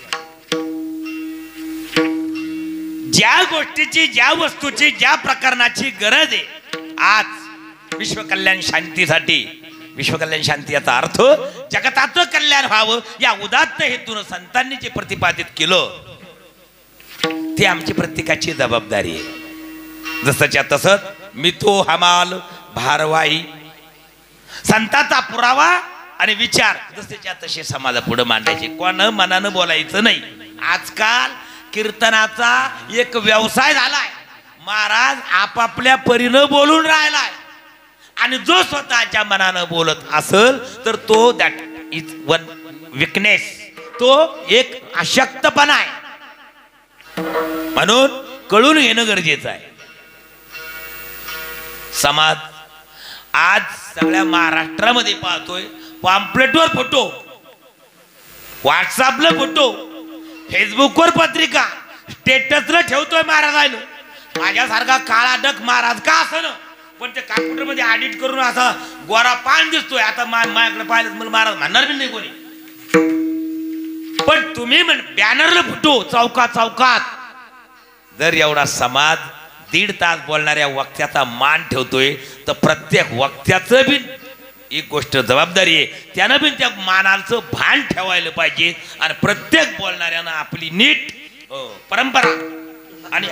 ज्या गोष्टीची, ज्या वस्तूची, ज्या प्रकरणाची गरज आहे आज विश्वकल्याण शांतीसाठी, विश्वकल्याण शांती याचा अर्थ जगताचं कल्याण व्हावं या उदात्त हेतून संतांनी जे प्रतिपादित केलं ते आमची प्रत्येकाची जबाबदारी आहे. जसंच्या तसंच मिथो हमाल भारवाही संतांचा पुरावा आणि विचार जसेच्या तसे समाजापुढे मांडायचे. कोण मनानं बोलायचं नाही. आजकाल कीर्तनाचा एक व्यवसाय झालाय. महाराज आपापल्या परीनं बोलून राहिलाय आणि जो स्वतःच्या मनानं बोलत असेल तर तो दॅट इज वन विकनेस, तो एक अशक्तपणा आहे. म्हणून कळून घेणं गरजेचं आहे. समाज आज सगळ्या महाराष्ट्रामध्ये पाहतोय पॉम्पलेटवर फोटो, व्हॉट्सअपला फोटो, फेसबुकवर पत्रिका, स्टेटसला ठेवतोय महाराजांनो. माझ्यासारखा काळा डक महाराज का असं, पण ते कॉम्प्युटर मध्ये एडिट करून असा गोरा पान दिसतोय. आता माझ्याकडे पाहिलं मला महाराज म्हणणार बी नाही कोणी. पण तुम्ही म्हण बॅनरला फोटो चौकात चौकात. जर एवढा समाज दीड तास बोलणाऱ्या वक्त्याचा मान ठेवतोय तर प्रत्येक वक्त्याचं बी एक गोष्ट जबाबदारी आहे. त्यानं बी त्या मानाचं भान ठेवायला पाहिजे आणि प्रत्येक बोलणाऱ्यानं आपली नीट परंपरा आणि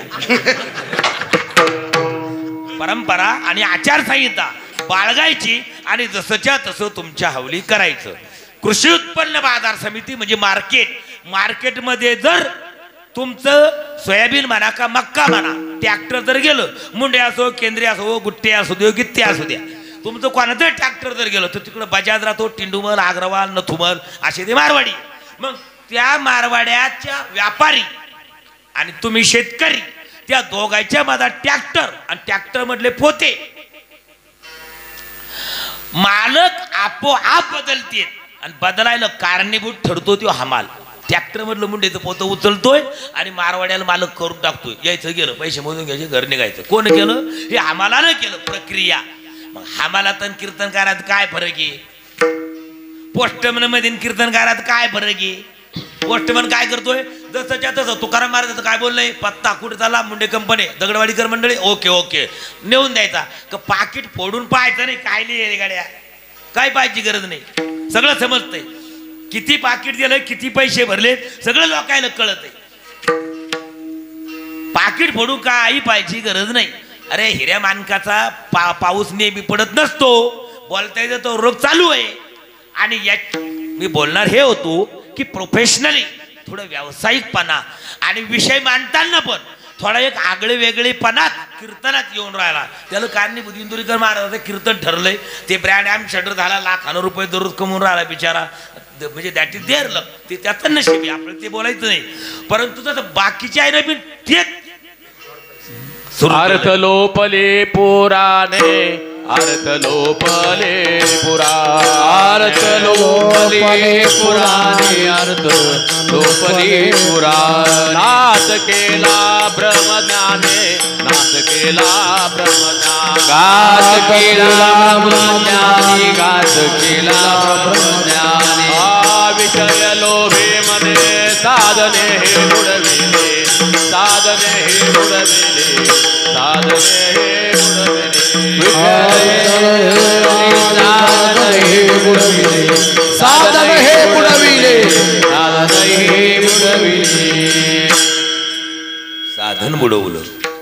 परंपरा आणि आचारसंहिता बाळगायची आणि जसंच्या तसं तुमच्या हवली करायचं. कृषी उत्पन्न बाजार समिती म्हणजे मार्केट, मार्केटमध्ये जर तुमचं सोयाबीन म्हणा का मक्का म्हणा, ट्रॅक्टर जर गेलं, मुंडे असो, केंद्रीय असो, गुट्टे असू दे, गित्ते असू द्या, तुमचं कोणाचं ट्रॅक्टर जर गेलं तर तिकडं बजाज राहतो, टिंडुमल, अग्रवाल, नथुमल असे ते मारवाडी. मग त्या मारवाड्याच्या व्यापारी आणि तुम्ही शेतकरी त्या दोघांच्या मध्ये ट्रॅक्टर आणि ट्रॅक्टर मधले पोते मालक आपोआप बदलते आणि बदलायला कारणीभूत ठरतो तो हमाल. ट्रॅक्टर मधलं मुंडेचं पोतं उचलतोय आणि मारवाड्याला मालक करून टाकतोय. यायचं गेलं, पैसे मोजून घ्यायचे, घर निघायचं. कोण केलं हे? हमालानं केलं. प्रक्रिया. मग हमालात आणि कीर्तनकारात काय फरक आहे? पोस्टमन मध्ये कीर्तनकारात काय फरक आहे? पोस्टमन काय करतोय जसंच्या तसं तुकाराम महाराजांचं काय बोललंय, पत्ता कुठे चालला, मुंडे कंपनी, दगडवाडीकर मंडळी, ओके ओके नेऊन द्यायचा. का पाकिट फोडून पाहायचं नाही काय लिहिले गाड्या, काय पाहायची गरज नाही, सगळं समजतंय. किती पाकिट दिलं, किती पैसे भरले, सगळं लोकायला कळत आहे. पाकिट फोडून काही पाहायची गरज नाही. अरे हिऱ्या मानकाचा पा पाऊस नेहमी पडत नसतो. बोलता येतं तो रोग चालू आहे. आणि या मी बोलणार हे होतो की प्रोफेशनली थोडं व्यावसायिकपणा आणि विषय मांडताना पण थोडा एक आगळे वेगळेपणात कीर्तनात येऊन राहिला. त्याला कारणीभूत इंदुरीकर महाराजांचं कीर्तन ठरलंय. ते ब्रँड ॲम्बॅसेडर झाला, लाखानं रुपये दररोज कमवून राहिला बिचारा. म्हणजे दॅट इज देअर लक. ते त्याचं नशीब आहे, आपल्याला ते बोलायचं नाही. परंतु तसं बाकीचे आहे ना बी तेच अर्थ लोपले पुराणे, अर्थ लोपले पुराणे, अर्थ लोपले पुराणे, अर्थ लोपले पुराणे. नाश केला ब्रह्मज्ञाने, नाश केला ब्रह्मज्ञान, गात केला ब्रह्मज्ञानी, गात केला ब्रह्मज्ञानी. हा विषय लोभे मने साधने हे बुडविले, साधने हे बुडविले, साधने हे बुडविले. साधन हे बुडविले, साधन हे बुडविले. साधन बुडवलं.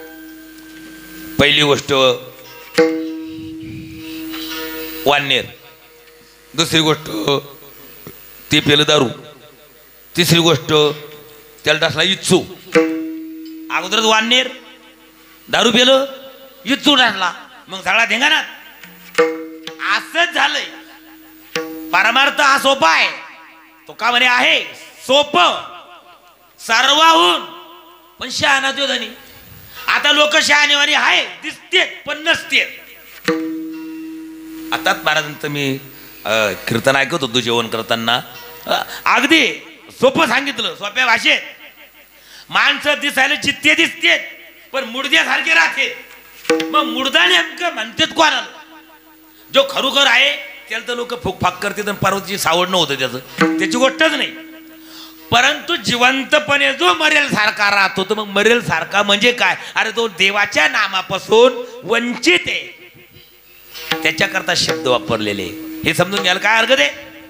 पहिली गोष्ट वानेर, दुसरी गोष्ट ते पेलं दारू, तिसरी गोष्ट त्याला टाकला इच्छू. अगोदरच वानेर, दारू पेलं, इच्छू टाकला, मग सगळा धिंगाणात. असंच झालंय. परमार्थ हा सोपा आहे. तो का म्हणे आहे सोप सर्वाहून, पण शहाणा तो धनी. आता लोक शहाणेवारी आहे दिसते पण नसते. आताच महाराजांचं मी कीर्तन ऐकत होतो जेवण करताना. अगदी सोपं सांगितलं, सोप्या भाषेत. माणसं दिसायला चित्ते दिसते पण मुडद्यासारखे राहते. मग मुडदा नेमकं म्हणतात कोणाला? जो खरोखर आहे त्याला तर लोक फुकफाक करतात आणि पार्वतीची सावड नव्हतं त्याचं, त्याची गोष्टच नाही. परंतु जिवंतपणे जो मरेल सारखा राहतो तर मग मरेल सारखा म्हणजे काय? अरे तो देवाच्या नामापासून वंचित आहे, त्याच्याकरता शब्द वापरलेले. हे समजून घ्यायला काय हरकत आहे?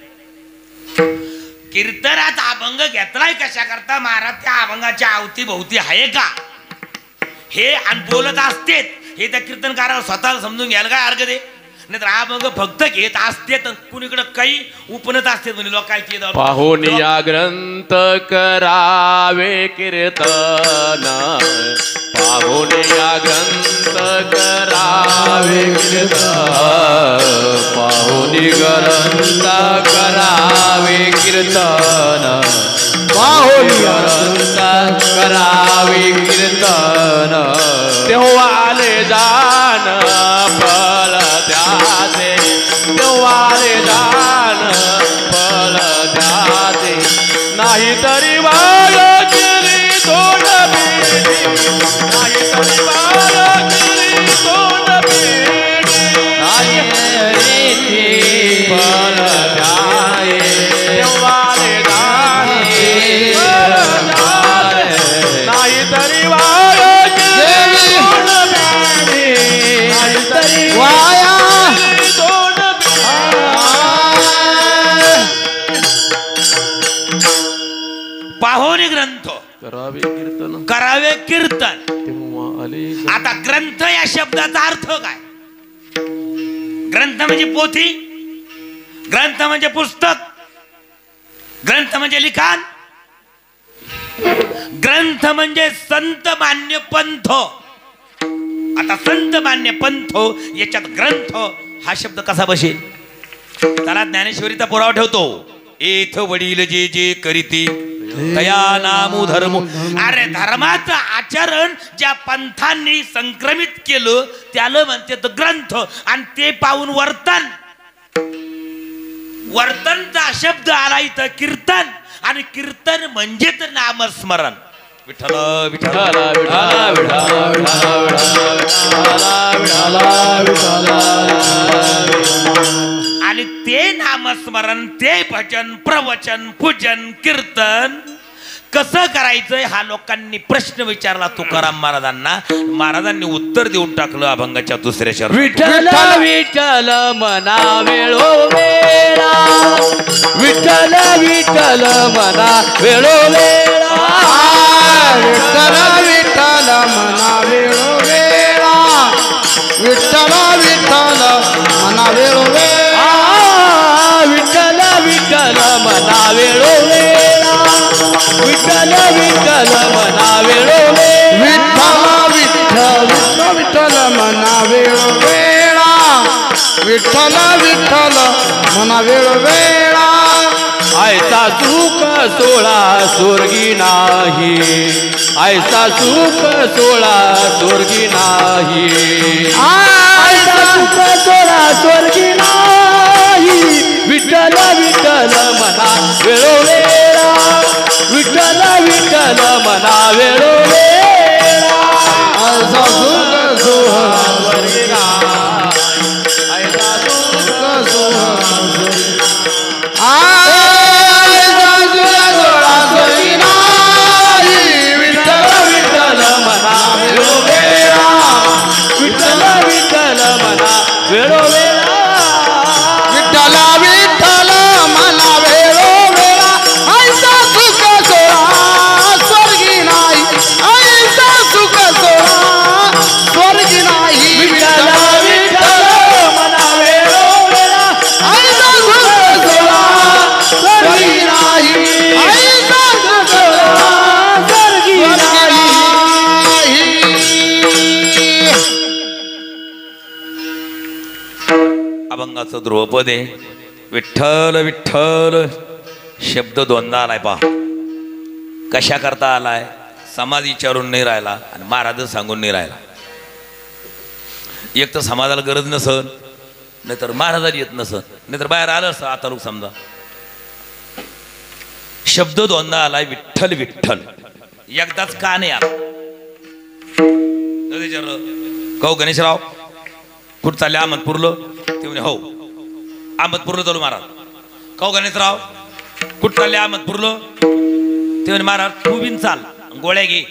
कीर्तनाचा अभंग घेतलाय कशा करता? महाराज त्या अभंगाच्या अवतीभोवती आहे का हे आणि बोलत असते हे त्या कीर्तनकाराला स्वतःला समजून घ्यायला काय हरकत आहे? नाही तर अभंग फक्त घेत असते तर कुणीकडे काही उपनत असते म्हणजे लोकांची. पाहून या ग्रंथ करावे कीर्तन, पाहून या ग्रंथ करावे कीर्तन, पाहून ग्रंथ करावे कीर्तन, पाहून ग्रंथ करावे कीर्तन, तेव्हा आले जाण फल द्याचे, तेव्हा आले जाण फल द्याचे, नाही तरी वाळ केली तोंड पिढी, नाही तरी वाळ केली तोंड पिढी, नाही रीती फल द्याये, तेव्हा आले जाण फल द्याचे, नाही तरी वाळ केली तोंड पिढी, नाही तरी वाया पाहोनी ग्रंथ करावे कीर्तन, करावे कीर्तन. तेव्हा आले. आता ग्रंथ या शब्दाचा अर्थ काय? ग्रंथ म्हणजे पोथी, ग्रंथ म्हणजे पुस्तक, ग्रंथ म्हणजे लिखाण, ग्रंथ म्हणजे संत मान्य पंथ. आता संत मान्य पंथ याच्यात ग्रंथ हा शब्द कसा बसेल? त्याला ज्ञानेश्वरीचा पुरावा ठेवतो. एथ वडील जे जे करीती तया नामू धर्म. अरे धर्माचं आचरण ज्या पंथांनी संक्रमित केलं त्याला म्हणते तर ग्रंथ. आणि ते पाहून वर्तन, वर्तनचा शब्द आला इथं कीर्तन. आणि कीर्तन म्हणजे तर नामस्मरण. विठ्ठल विठ्ठल विठाला विठाला विठाला विठाला. आणि ते नामस्मरण, ते भजन, प्रवचन, पूजन, कीर्तन कसं करायचंय हा लोकांनी प्रश्न विचारला तुकाराम महाराजांना. महाराजांनी उत्तर देऊन टाकलं अभंगाच्या दुसऱ्या शब्दात. विठ्ठल विठ्ठल मना वेळो वेळा, विठ्ठल विठ्ठल मना वेळो वेळा, विठ्ठल विठ्ठल मना वेळो वेळा, विठ्ठल विठ्ठल मना वेळो वेळा, विठ्ठल विठ्ठल मना वेळो वेळा, विठ्ठल विठ्ठल मना वेळो वेळा, विठ्ठल विठ्ठल विठ्ठल मना वेळो वेळा, विठ्ठल विठ्ठल मना वेळो वेळा. ऐसा सुख सोळा स्वर्गी नाही, ऐसा सुख सोळा स्वर्गी नाही, ऐसा सुख सोळा स्वर्गी नाही. विठ्ठल विठ्ठल मना वेळो वेळा, विठ्ठल विठ्ठल मना वेळो वेळा, ऐसा सुख सोहळा स्वर्गी नाही, ऐसा सुख सोळा वेळो वेळा, विठ्ठल विठ्ठल मना वेळो वेळा, ऐसा सुख सोळा स्वर्गी नाही, ऐसा सुख सोळा स्वर्गी नाही. विठ्ठल विठ्ठल मना वेळो वेळा, ऐसा सुख सोळा स्वर्गी नाही, ऐसा सुख सोळा स्वर्गी नाही. अभंगाचं ध्रुवपद आहे. विठ्ठल विठ्ठल शब्द दोनदा आलाय. पहा कशा करता आलाय? समाज विचारून नाही राहिला आणि महाराज सांगून नाही राहिला. एक तर समाजाला गरज नसल नाहीतर महाराजांनी येत नसत, नाहीतर बाहेर आलं असं. आता लोक समजा शब्द दोनदा आलाय विठ्ठल विठ्ठल, एकदाच का नाही आला? विचारलं कहो गणेशराव कुठं चालले? अहमदपूरलं. ते म्हणे हो अहमदपूरला चालू महाराज. कहो गणेशराव कुठं चालले? अहमदपूरलं. ते म्हणे महाराज तू बिन चाल, गोळ्या घे.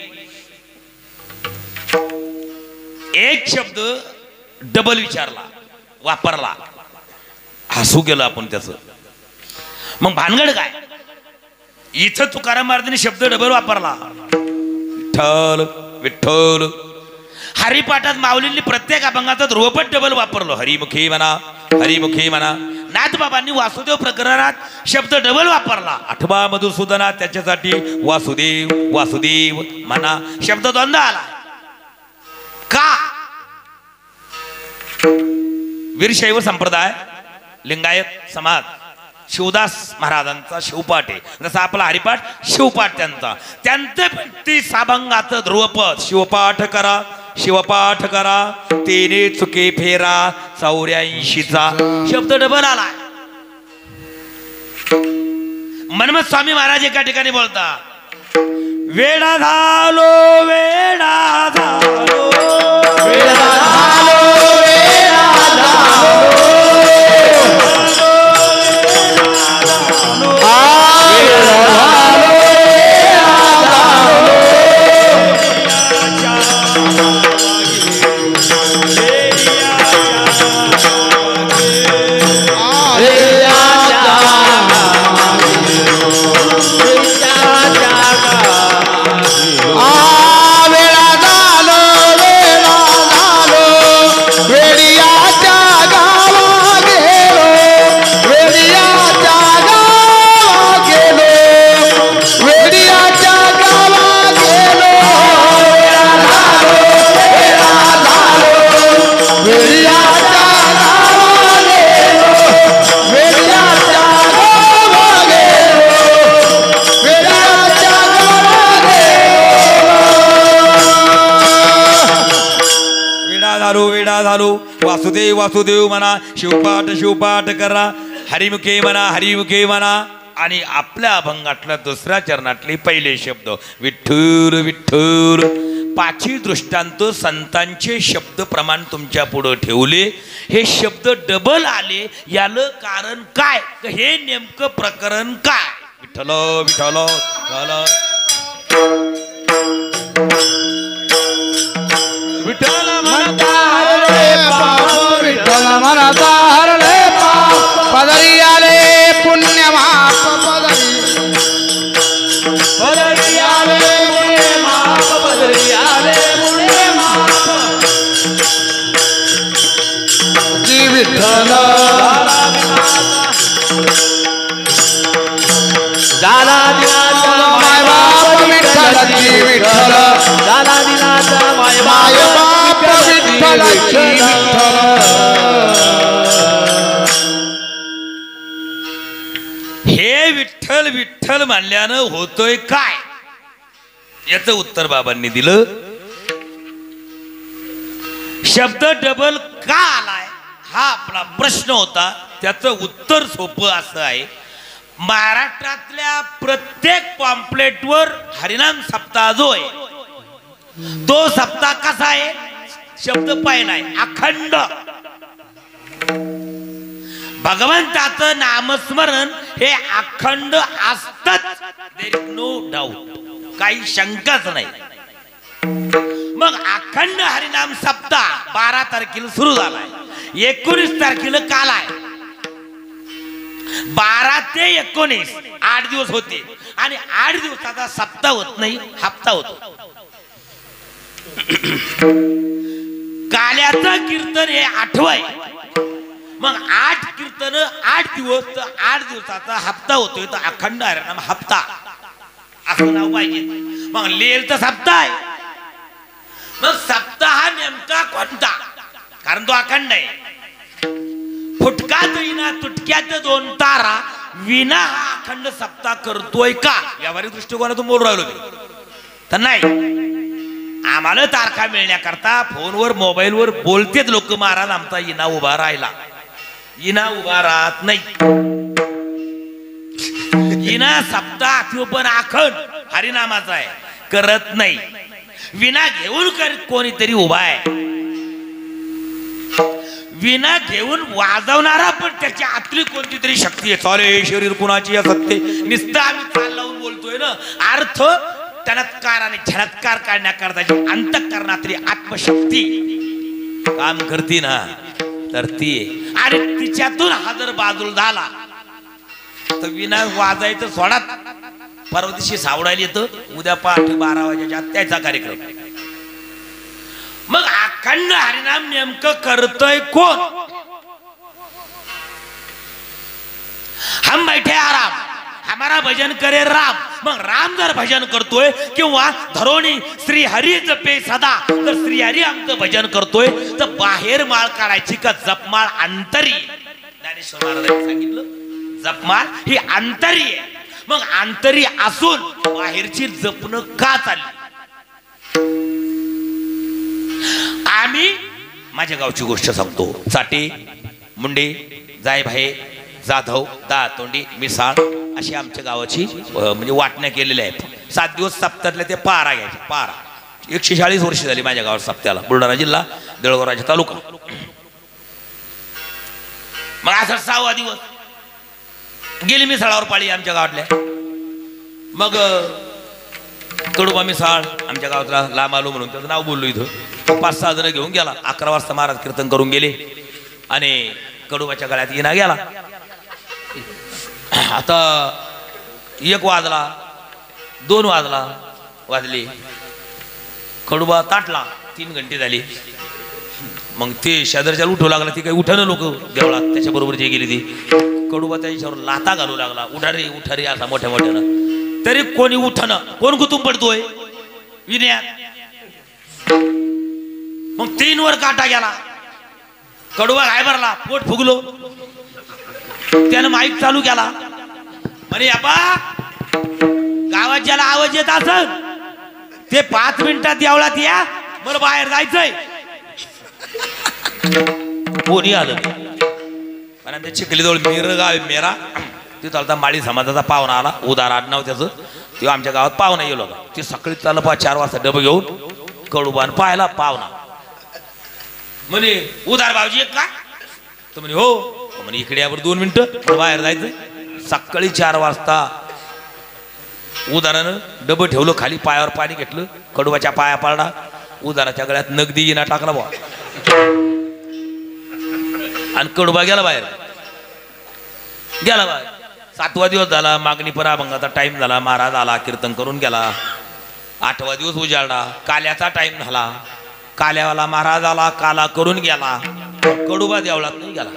एक शब्द डबल विचारला, वापरला, हसू केलं आपण त्याच. मग भानगड काय? इथं तुकाराम महाराजांनी शब्द डबल वापरला, विठ्ठल विठ्ठल. हरिपाठात माऊलींनी प्रत्येक अभंगाचा ध्रुवपट डबल वापरलो, हरिमुखी म्हणा हरिमुखी म्हणा. नाथबाबांनी वासुदेव प्रकरणात शब्द डबल वापरला, आठवा मधुसूदना त्याच्यासाठी वासुदेव वासुदेव म्हणा. शब्द दोनदा आला का? वीरशैव संप्रदाय, लिंगायत समाज, शिवदास महाराजांचा शिवपाठ आहे, जसा आपला हरिपाठ शिवपाठ त्यांचा. त्यांचे तीस अभंगाचं ध्रुवपद शिवपाठ करा शिवपाठ करा, तेने चुके फेरा चौऱ्याऐंशीचा शब्द डबल आला. मनमत स्वामी महाराज एका ठिकाणी बोलता, वेडा झालो वेडा झालो वेडा झालो वेडा झालो वासुदेव वासुदेव म्हणा, शिवपाठ शिवपाठ करा, हरिमुखे म्हणा हरिमुखे म्हणा. आणि आपल्या अभंगातल्या दुसऱ्या चरणातले पहिले शब्द विठ्ठल विठ्ठल. पाचही दृष्टांत संतांचे शब्द प्रमाण तुमच्या पुढे ठेवले. हे शब्द डबल आले, याला कारण काय? हे नेमकं प्रकरण काय? विठ्ठल विठ्ठल विठ्ठल म्हणता विठ्ठल म्हणता हरले पाप, पदरी आले पुण्य माप, पदरी पदरी आले पुण्य माप, पदरी आले पुण्य माप. जी विठ्ठल झाला दिनाचा माय बाप विठ्ठल, जी विठ्ठल झाला दिनाचा माय माय बाप विठ्ठल, जी विठ्ठल. हे विठ्ठल विठ्ठल म्हणल्यानं होतोय काय? याचं उत्तर बाबांनी दिलं. शब्द डबल का आलाय हा आपला प्रश्न होता. त्याचं उत्तर सोपं असं आहे, महाराष्ट्रातल्या प्रत्येक पॉम्पलेटवर हरिनाम सप्ताह जो आहे तो सप्ताह कसा आहे? शब्द पाहिलाय अखंड. भगवंताचं नामस्मरण हे अखंड असतच, देयर इज नो डाऊट, काही शंकाच नाही. मग अखंड हरिनाम सप्ताह बारा तारखेला सुरू झालाय, एकोणीस तारखेला काल आहे. बारा ते एकोणीस आठ दिवस होते, आणि आठ दिवसाचा सप्ताह होत नाही, हप्ता होतो. काल्याचं कीर्तन हे आठवय, मग आठ कीर्तन आठ दिवस, तर आठ दिवसाचा हप्ता होतोय, तर अखंड हरिनाम हप्ता असं नाव पाहिजे. मग लेल तर सप्ताह आहे, मग सप्ताह हा नेमका कोणता? कारण तो अखंड आहे. फुटकात विना तुटक्यात दोन तारा विना हा अखंड सप्ताह करतोय का? व्यावहारिक दृष्टिकोनातून बोलू राहिलो तर नाही. आम्हाला तारखा मिळण्याकरता फोनवर मोबाईलवर बोलतेच लोक, महाराज आमचा इना उभा राहिला, इना उभा राहत नाही. इना सप्ताह तो पण आखण हरिनामाचा आहे करत नाही. विना घेऊन कर कोणीतरी उभा आहे. विना घेऊन वाजवणारा पण त्याच्या आतली कोणती तरी शक्ती आहे. चाले शरीर कुणाची सत्य नुसतं आम्ही चाल लावून बोलतोय ना, अर्थ चमत्कार आणि झलत्कार काढण्याकरताची अंतःकरणातली आत्मशक्ती काम करते ना, तर ती आणि तिच्यातून हा जर बाजूल झाला तर विना वाजायचं सोडात. परवा दिवशी सावडायला येतं, उद्या पहाटे बारा वाजेच्या आत त्याचा कार्यक्रम. मग अखंड हरिनाम नेमकं करतोय कोण? हम बैठे आराम, हमारा भजन करे राम. मग राम जर भजन करतोय किंवा धरोणी श्री हरी जपे सदा, तर श्री हरी आमचं भजन करतोय, तर बाहेर माळ काढायची का जपमाळ अंतरी? ज्ञानेश्वर महाराजांनी सांगितलं जपमाळ ही अंतरी आहे. मग अंतरी असून बाहेरची जपणं का चालली? आम्ही माझ्या गावची गोष्ट सांगतो. चाटे, मुंडे, जायभाई, जाधव, दा तोंडी, मिसाळ अशी आमच्या गावाची म्हणजे वाटण्या केलेल्या आहेत. सात दिवस सप्त्यातल्या ते पारा घ्यायचे. पारा एकशे चाळीस वर्ष झाली माझ्या गावात सप्त्याला. बुलढाणा जिल्हा, देऊळगाव तालुका. मग असं सहावा दिवस गेली मिसाळावर पाळी आमच्या गावातल्या. मग कडुबा मिसाळ आमच्या गावातला लांब आलो म्हणून त्याचं नाव बोललो. इथं पाच सहा जण घेऊन गेला. अकरा वाजता महाराज कीर्तन करून गेले आणि कडुबाच्या गळ्यात इना गेला. आता एक वाजला, दोन वाजला वाजले, कडुबा ताटला. तीन घंटे झाली. मग ते शेजारच्या उठू लागला. ती काही उठानं लोक देवळात त्याच्या बरोबर जे गेली ती. कडुबा त्याच्यावर लाथा घालू लागला. उठा रे उठा रे असा मोठ्या मोठ्यानं. तरी कोणी उठणं, कोण गुतून पडतोय विनयात. मग तीन वर काटा गेला. कडुबा घाबरला, पोट फुगलो. त्यानं माईक चालू केला. म्हणे आपा गावात ज्याला आवाज येत असल ते पाच मिनिटात देवळात या, मला बाहेर जायचंय. कोणी आलं पण ते चिखलीजवळ मेर गाव मेरा तिथं आलता माळी समाजाचा पाहुणा आला. उदार आडनाव त्याचं. ते आमच्या गावात पाहुणा गेलो होता. ते सकाळी चाललं पा चार वाजता डबं घेऊन कडुबान पाहायला पाहुणा. म्हणे उदार भाऊजी एक का? तर म्हणे हो. म्हणे इकडे यावर दोन मिनिटं बाहेर जायचंय. सकाळी चार वाजता उदारानं डबं ठेवलं खाली, पायावर पाणी घेतलं, कडुबाच्या पाया पाळला, उदाराच्या गळ्यात नगदी इना टाकला बा आणि कडुबा गेला बाहेर. गेला बाहेर. सातवा दिवस झाला. मागणी पराभंगाचा टाइम झाला. महाराज आला, कीर्तन करून गेला. आठवा दिवस उजाडला. काल्याचा टाइम झाला. काल्यावाला महाराज आला, काला करून गेला. कडुबा देवळात नाही गेला.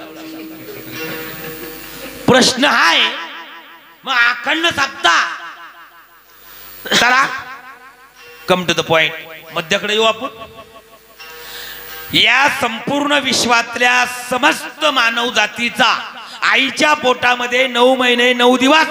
प्रश्न आहे मग अखंड सप्ताह. चला कम टू द पॉइंट. मध्याकडे येऊ आपण. या संपूर्ण विश्वातल्या समस्त मानव जातीचा आईच्या पोटामध्ये नऊ महिने नऊ दिवस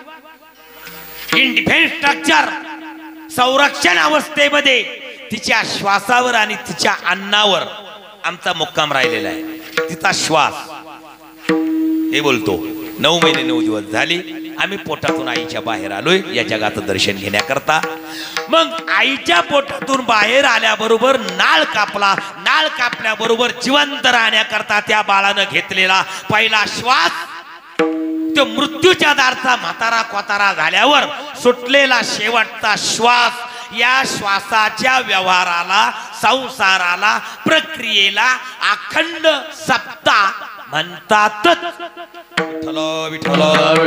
इन डिफेन्स स्ट्रक्चर संरक्षण अवस्थेमध्ये तिच्या श्वासावर आणि तिच्या अन्नावर आमचा मुक्काम राहिलेला आहे. तिचा श्वास हे बोलतो. नऊ महिने नऊ दिवस झाले आम्ही पोटातून आईच्या बाहेर आलोय या जगाचं दर्शन घेण्याकरता. मग आईच्या पोटातून बाहेर आल्याबरोबर नाळ कापला. नाळ कापल्याबरोबर जिवंत राहण्याकरता त्या बाळानं घेतलेला पहिला श्वास, तो मृत्यूच्या दारचा म्हातारा कोतारा झाल्यावर सुटलेला शेवटचा श्वास, या श्वासाच्या व्यवहाराला, संसाराला, प्रक्रियेला अखंड सप्ताह म्हणतात. विठ्ठल विठ्ठल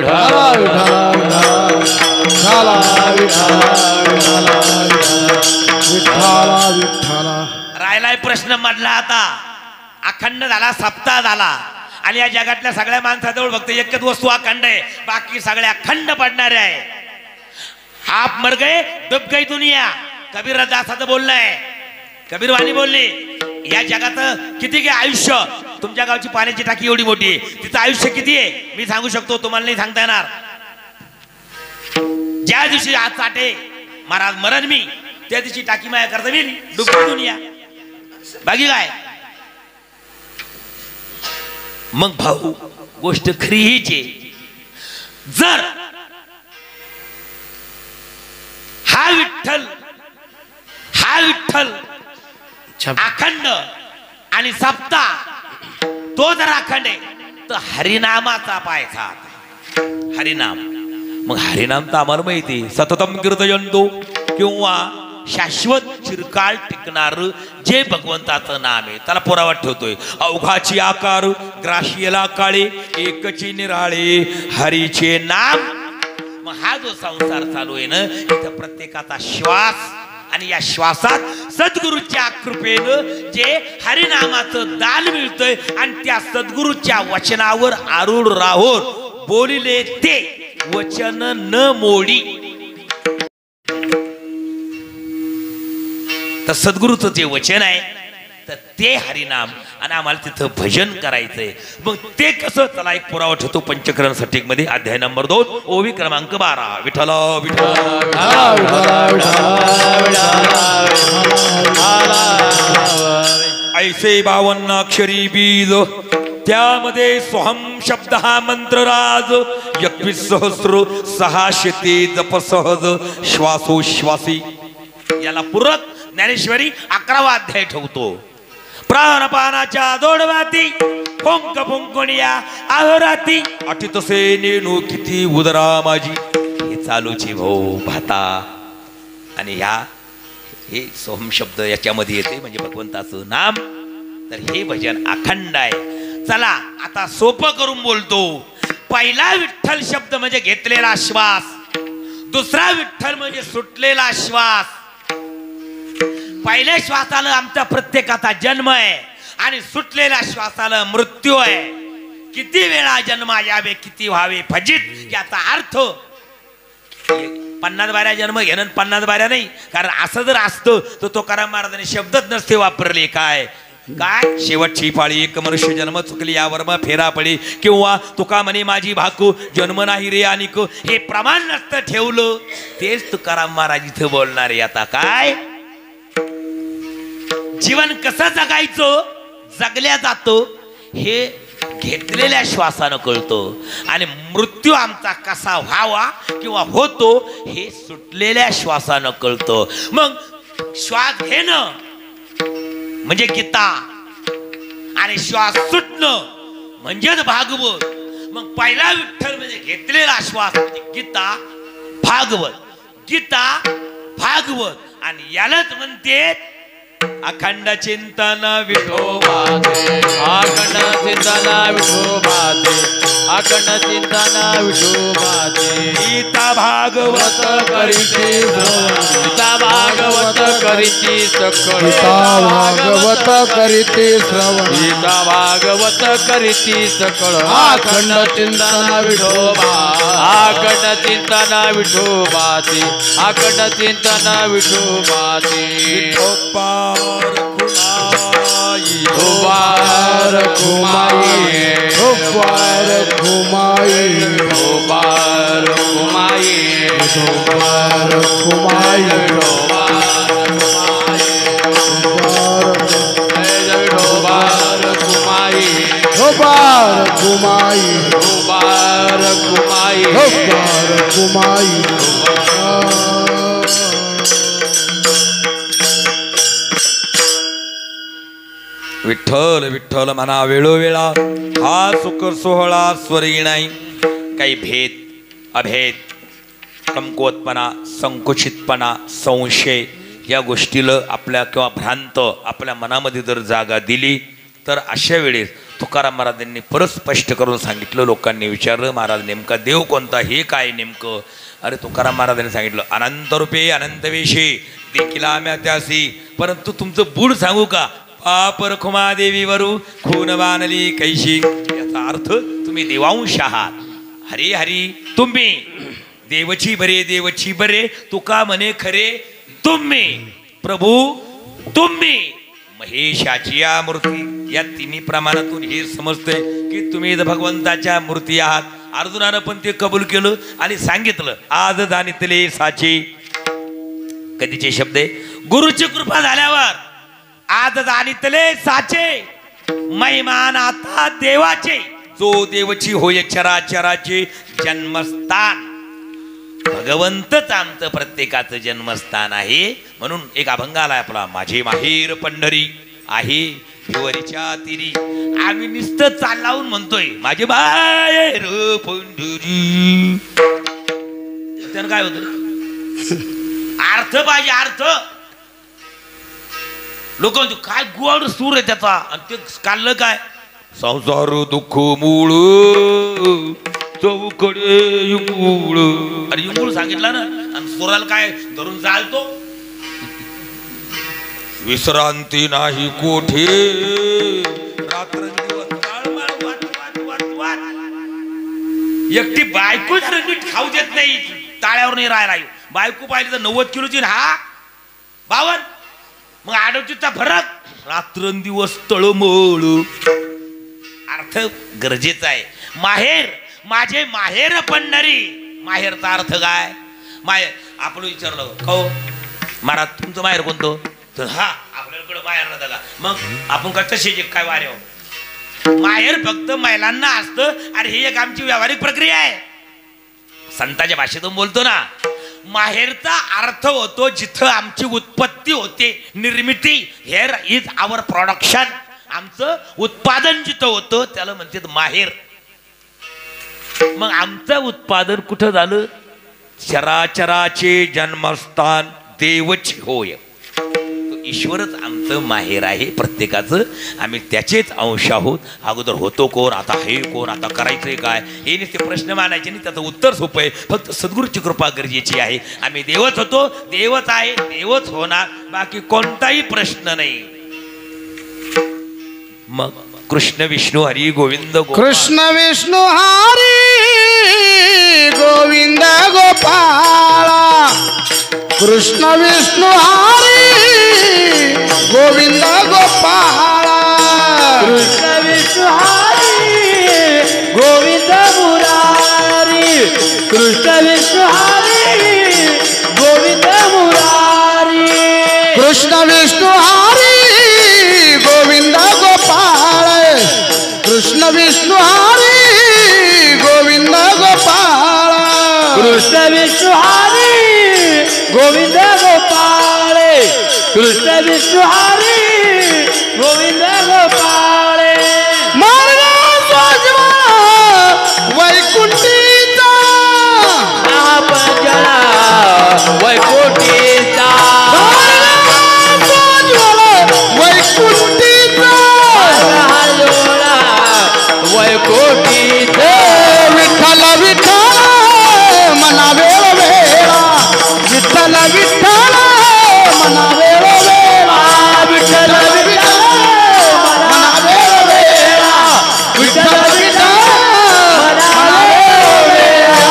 राहिलाय प्रश्न मधला. आता अखंड झाला, सप्ताह झाला आणि या जगातल्या सगळ्या माणसाजवळ फक्त एकच वस्तू अखंड आहे, बाकी सगळ्या अखंड पडणारे आहे. आप मर गए डूब गई दुनिया. कबीर दासाचं बोलणं आहे. कबीर वाणी बोलली या जगात किती काय आयुष्य. तुमच्या गावची पाण्याची टाकी एवढी मोठी आहे, तिचं आयुष्य किती आहे मी सांगू शकतो, तुम्हाला नाही सांगता येणार. ज्या दिवशी आज चाटे महाराज मरण मी, त्या दिवशी टाकी माया करता मी डुबकी दुनिया. बाकी काय मग भाऊ गोष्ट खरी हीच आहे, जर हा विठ्ठल हा विठ्ठल अखंड आणि सप्ताह तो जर अखंड आहे तर हरिनामाचा पायचा हरिनाम. मग हरिनाम तर आम्हाला माहिती सततम कीर्तयंतो किंवा शाश्वत चिरकाळ टिकणार जे भगवंताचं नाम आहे त्याला पुरावा ठेवतोय. अवघाची आकार ग्राशियला काळे एकची निराळे हरीचे नाम. मग हा जो संसार चालू आहे ना इथं प्रत्येकाचा श्वास आणि या श्वासात सद्गुरूच्या कृपेनं जे हरिनामाचं दान मिळतंय आणि त्या सद्गुरूच्या वचनावर आरूढ राहून बोलिले ते वचन न मोडी. तर सद्गुरूचं जे वचन आहे तर ते हरिनाम आणि आम्हाला तिथं भजन करायचंय. मग ते कसं त्याला एक पुरावा ठेवतो पंचकरण सटिक मध्ये अध्याय नंबर दोन ओवी क्रमांक बारा. विठ्ठल ऐसे बावन्न अक्षरी बीज त्यामध्ये सोहम शब्द हा मंत्रराज एकवीस सहस्र सहाशे ते जप सहज श्वासोश्वासी. याला पूरक ज्ञानेश्वरी अकरावा अध्याय ठेवतो. प्राणपानाच्या दोडवाती पोंक पोंकोनिया आहोराती अटितसे नेणू किती उदरा माझी. हे चालूची भाऊ भाता आणि ह्या हे सोहम शब्द याच्यामध्ये येते म्हणजे भगवंताचं नाम. तर हे भजन अखंड आहे. चला आता सोपं करून बोलतो. पहिला विठ्ठल शब्द म्हणजे घेतलेला श्वास, दुसरा विठ्ठल म्हणजे सुटलेला श्वास. पहिल्या श्वासाला आमचा प्रत्येकाचा जन्म आहे आणि सुटलेल्या श्वासाला मृत्यू आहे. किती वेळा जन्म यावे किती व्हावे फजित याचा अर्थ पन्नास बाऱ्या जन्म घेणं पन्नास बाऱ्या नाही. कारण असं जर असतं तर तुकाराम महाराजांनी शब्दच नसते वापरले. काय काय शेवटची पाळी एक मनुष्य जन्म चुकली यावर मग फेरा पडी किंवा तुका म्हणे माझी भाकू जन्म नाही रे आणि हे प्रमाण नसतं ठेवलं. तेच तुकाराम महाराज इथं बोलणार आहे. आता काय जीवन कसं जगायचं जगल्या जातो हे घेतलेल्या श्वासानं कळतो आणि मृत्यू आमचा कसा व्हावा किंवा होतो हे सुटलेल्या श्वासानं कळतो. मग श्वास घेणं म्हणजे गीता आणि श्वास सुटणं म्हणजेच भागवत. मग पहिला विठ्ठल म्हणजे घेतलेला श्वास म्हणजे गीता भागवत. गीता भागवत आणि यालाच म्हणते अखंड चिंतन विठोबाचे अखंड चिंतन विठोबाचे अखंड चिंतन विठोबाचे. गीता भागवत करीची गीता भागवत करीची सकळ गीता भागवत करीते श्रवण गीता भागवत करीची सकळ. अखंड चिंतन विठोबा अखंड चिंतन विठोबाचे अखंड चिंतन विठोबाचे. धोबार कुमाई धोबार कुमाई धोबार कुमाई धोबार कुमाई धोबार कुमाई धोबार कुमाई धोबार कुमाई धोबार कुमाई. विठ्ठल विठ्ठल म्हणा वेळोवेळा हा सुख सोहळा स्वर्गी नाही. काही भेद अभेद कमकुवतपणा संकुचितपणा संशय या गोष्टीला आपल्या किंवा भ्रांत आपल्या मनामध्ये जर जागा दिली तर अशा वेळेस तुकाराम महाराजांनी परत स्पष्ट करून सांगितलं. लोकांनी विचारलं महाराज नेमका देव कोणता हे काय नेमकं. अरे तुकाराम महाराजांनी सांगितलं अनंत रूपे अनंत वेशे देखील आम्या त्यासी. परंतु तुमचं बूड सांगू का पापर खुमा देवीवरू खून बाणली कैशी. याचा अर्थ तुम्ही देवांश आहात. हरी हरी तुम्ही देवची बरे देवची बरे तुका म्हणे खरे तुम्ही प्रभू तुम्ही महेशाची या मूर्ती. या तिन्ही प्रमाणातून हे समजते की तुम्ही भगवंताच्या मूर्ती आहात. अर्जुनानं पण ते कबूल केलं आणि सांगितलं आज जाणितले साचे. कधीचे शब्द आहे गुरुची कृपा झाल्यावर आज जाणितले साचे. मैमान आता देवाचे, जो देवची होय चराचराचे जन्मस्थान. भगवंतच आमचं प्रत्येकाचं जन्मस्थान आहे. म्हणून एक अभंग आलाय आपला, माझे माहेर पंढरी आहे हिवरीच्या तीरी. आम्ही नुसतं चाल लावून म्हणतोय माझे माहेर पंढरी. त्यानं काय होतं? अर्थ पाहिजे, अर्थ. लोक म्हणतो काय गोड सूर आहे त्याचा, आणि ते काढलं काय? संसार दुःख मूळ चौकडे युंगूळ. अरे युंगूळ सांगितलं ना, आणि सुराला काय धरून चालतो? विश्रांती नाही कोठे रात्रंदिवस काळमाळ वाट वाट वाट वाट. एकटी बायको नीट खाऊ देत नाही, ताळ्यावर नाही राहायला. बायको पाहिजे तर नव्वद किलोची, हा बावन. मग आडवतीचा फरक, रात्रंदिवस तळमळ. अर्थ गरजेचा आहे. माहेर, माझे माहेर पंढरी. माहेरचा अर्थ काय? माहेर आपण विचारलं हो महाराज तुमचं माहेर कोणतं, तर हा आपल्याकडे माहेर नव्हता का? मग आपण कसं शेजे काय वारे हो? माहेर फक्त महिलांना असतं. अरे ही एक आमची व्यावहारिक प्रक्रिया आहे. संतांच्या भाषेतून बोलतो ना, माहेरचा अर्थ होतो जिथं आमची उत्पत्ती होते, निर्मिती. Here is our production. आमचं उत्पादन जिथं होतं त्याला म्हणतात माहेर. मग आमचं उत्पादन कुठं झालं? चराचराचे जन्मस्थान देवच होय. ईश्वरच आमचं माहेर आहे प्रत्येकाचं. आम्ही त्याचेच अंश आहोत. अगोदर होतो कोण, आता हे कोण, आता करायचंय काय, हे नुसते प्रश्न मानायचे नाही. त्याचं उत्तर सोपं आहे. फक्त सद्गुरूची कृपा गरजेची आहे. आम्ही देवच होतो, देवच आहे, देवच होणार. बाकी कोणताही प्रश्न नाही. मग कृष्ण विष्णू हरी गोविंद गोपाळ. कृष्ण विष्णू हरी गोविंद गोपाळा. कृष्ण विष्णू हरी गोविंद गोपाळा. कृष्ण विष्णू हरी गोविंद मुरारी. कृष्ण विष्णू हरी गोविंद मुरारी. कृष्ण विष्णू हरी गोविंद गोपाळ. कृष्ण विष्णू हरी गोविंद गोपाळ. कृष्ण विष्णू हरी गोविंद गोपाळ. कृष्ण विष्णू हरी गोविंद गोपाळ. मार्ग सोजवा वैकुंठीचा. पंजळा वैकुंठीचा. वैकुंठीचा हल्लोळा वैकुंठीचा. विठ्ठल विठ्ठल मना वेळ वेळा. विठ्ठल विठ्ठल मना वेळ वेळा. विठ्ठल विठ्ठल मना वेळ वेळा. विठ्ठल विठ्ठल मना वेळ वेळा.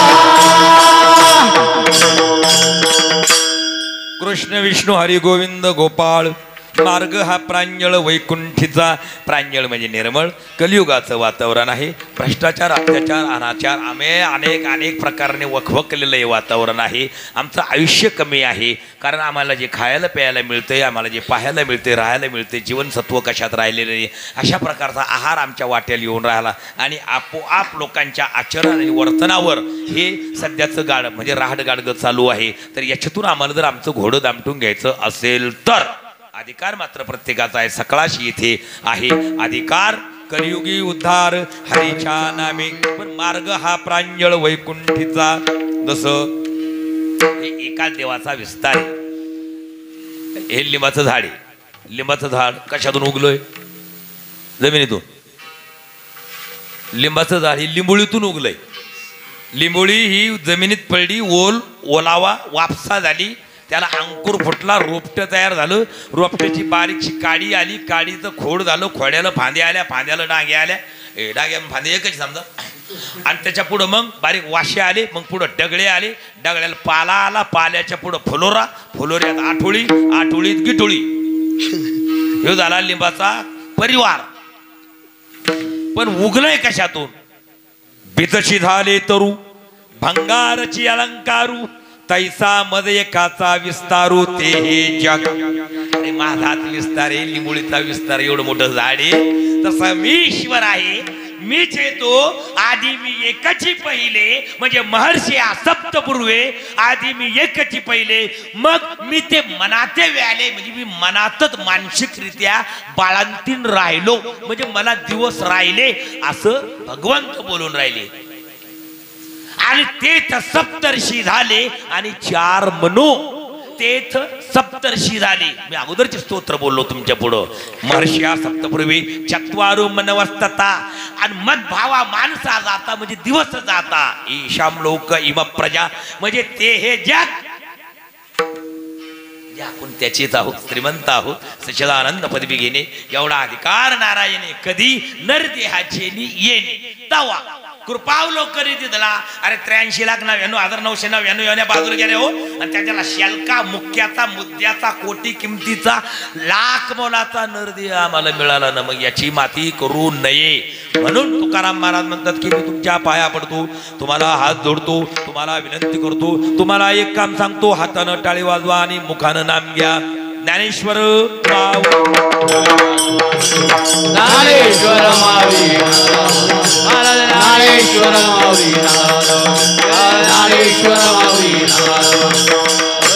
कृष्ण विष्णू हरी गोविंद गोपाळ. मार्ग हा प्रांजळ वैकुंठीचा. प्रांजळ म्हणजे निर्मळ. कलियुगाचं वातावरण आहे. भ्रष्टाचार, अत्याचार, अनाचार आम्ही अनेक अनेक प्रकाराने वखवकलेलं हे वातावरण आहे. आमचं आयुष्य कमी आहे कारण आम्हाला जे खायला प्यायला मिळतंय, आम्हाला जे पाहायला मिळते, राहायला मिळते, जीवनसत्व कशात राहिलेलं नाही, अशा प्रकारचा आहार आमच्या वाट्याला येऊन राहिला. आणि आपोआप लोकांच्या आचरण आणि वर्तनावर हे सध्याचं गाड म्हणजे राहड गाडगं चालू आहे. तर याच्यातून आम्हाला जर आमचं घोडं दामटून घ्यायचं असेल तर अधिकार मात्र प्रत्येकाचा आहे. सकळाशी येथे आहे अधिकार. कलियुगी उद्धार हरीच्या नामे. पण मार्ग हा प्रांजळ वैकुंठीचा. जसं हे एकाच देवाचा विस्तार आहे. हे लिंबाचं झाड आहे. लिंबाचं झाड कशातून उगलोय? जमिनीतून. लिंबाचं झाड ही लिंबोळीतून उगलंय. लिंबोळी ही जमिनीत पडली, ओल ओलावा वापसा झाली, त्याला अंकुर फुटला, रोपटं तयार झालं. रोपट्याची बारीकशी काडी आली, काडीचं खोड झालं, खोड्याला फांद्या आल्या, फांद्याला डाग्या आल्या. ए डाग्या फांदे एकच समजा. आणि त्याच्या पुढं मग बारीक वाशे आले, मग पुढं डगळे आले, डगळ्याला पाला आला, पाल्याच्या पुढं फुलोरा, फुलोऱ्यात आठोळी, आठोळीत गिटोळी. हे झाला लिंबाचा परिवार. पण उगलंय कशातून? बितशी झाले तरू भंगारची अलंकारू. तैसा मद एकाचा विस्तारू ते हे जग. अरे माझाच विस्तार आहे, लिंबोळीचा विस्तार, एवढं मोठं झाड आहे. तसं मी ईश्वर आहे, मीच येतो. आधी मी एकची पहिले, म्हणजे महर्षी सप्तपूर्वे. आधी मी एकची पहिले, मग मी ते मनाते व्याले, म्हणजे मी मनातच मानसिकरित्या बाळंतीन राहिलो, म्हणजे मला दिवस राहिले असं भगवंत बोलून राहिले. आणि तेथ सप्तर्षी झाले आणि चार मनो तेथ सप्तर्षी झाले. मी अगोदरचे स्तोत्र बोललो तुमच्या पुढं. महर्षी सप्तपूर्वी चत्वारू मनवस्तता, आणि मत भावा माणसा जाता म्हणजे दिवस जाता. ईशाम लोक इम प्रजा, म्हणजे ते हे जग जे आपण त्याचेच आहोत, श्रीमंत आहोत. सच्चिदानंद पदवी घेणे एवढा अधिकार नारायणे कधी नरदेहाचे येणे. तवा कृपावलोकरी दिला. अरे त्र्याऐंशी लाख नव्याण्णव हजार नऊशे नव्याण्णव येण्या बाजूला गेले हो. आणि त्याच्याला शेलका मुक्याचा मुद्द्याचा कोटी किमतीचा लाख मोलाचा नरदेह आम्हाला मिळाला ना, मग याची माती करू नये. म्हणून तुकाराम महाराज म्हणतात की मी तुमच्या पाया पडतो, तुम्हाला हात जोडतो, तुम्हाला विनंती करतो. तुम्हाला एक काम सांगतो, हातानं टाळी वाजवा आणि मुखानं नाम घ्या. ज्ञानेश्वर ज्ञानेश्वर माऊली ज्ञानेश्वर माऊली ज्ञानेश्वर माऊली